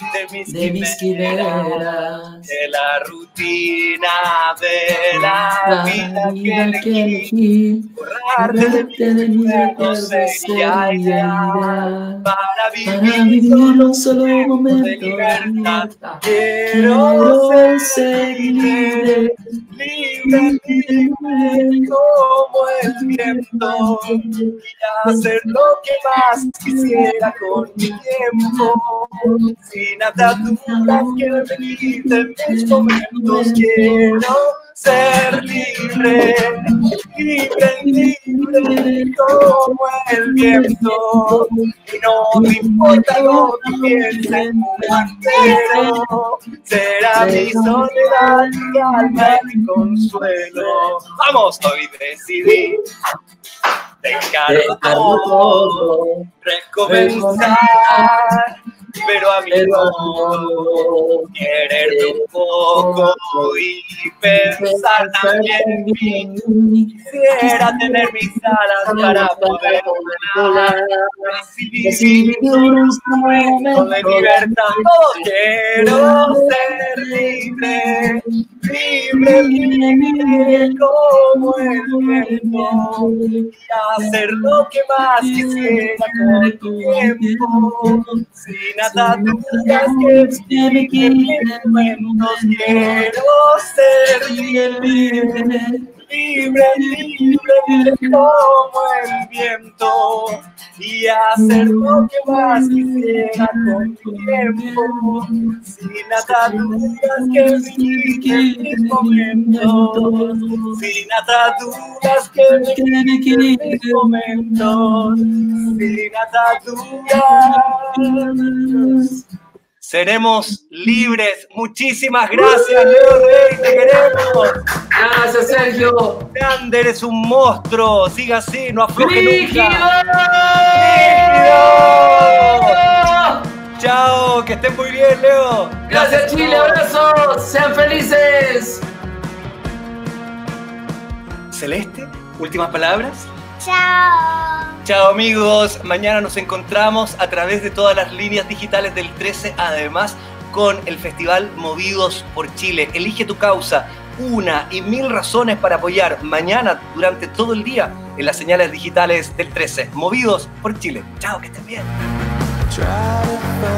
de mis, de mis quimeras, quimeras, de la rutina de la vida que elegí, borrarte de mis recuerdos sería ideal para vivir un solo momento de libertad. Quiero ser libre, libre, libre como el viento y hacer lo que más quisiera con mi tiempo, sin ataduras que me quiten mis momentos. Quiero ser libre, libre, libre como el viento, y no me importa lo que piensen, pero será mi soledad, mi calma y mi consuelo. Vamos, hoy decidí dejarlo todo, recomenzar, pero a mi modo, quererte un poco y pensar también en mí. Quisiera tener mis alas para poder volar, recibir un momento de libertad. Oh, quiero ser libre, libre, libre como el viento, y hacer lo que más quisiera con tu tiempo, sin ataduras que me quiten momentos. Quiero ser libre, libre, libre como el viento, y hacer lo que más quisiera con tu tiempo, sin ataduras que me quiten mis momentos, sin ataduras que me quiten mis momentos, sin ataduras. Seremos libres. Muchísimas gracias, Leo Rey, te queremos. Gracias, Sergio. Grande, eres un monstruo. Siga así, no afloje ¡Rígido! nunca. ¡Rígido! Chao, que estén muy bien, Leo. Gracias, Chile, abrazos. Sean felices. Celeste, últimas palabras. Chao. Chao amigos, mañana nos encontramos a través de todas las líneas digitales del trece, además con el Festival Movidos por Chile. Elige tu causa, una y mil razones para apoyar mañana durante todo el día en las señales digitales del trece. Movidos por Chile. Chao, que estén bien.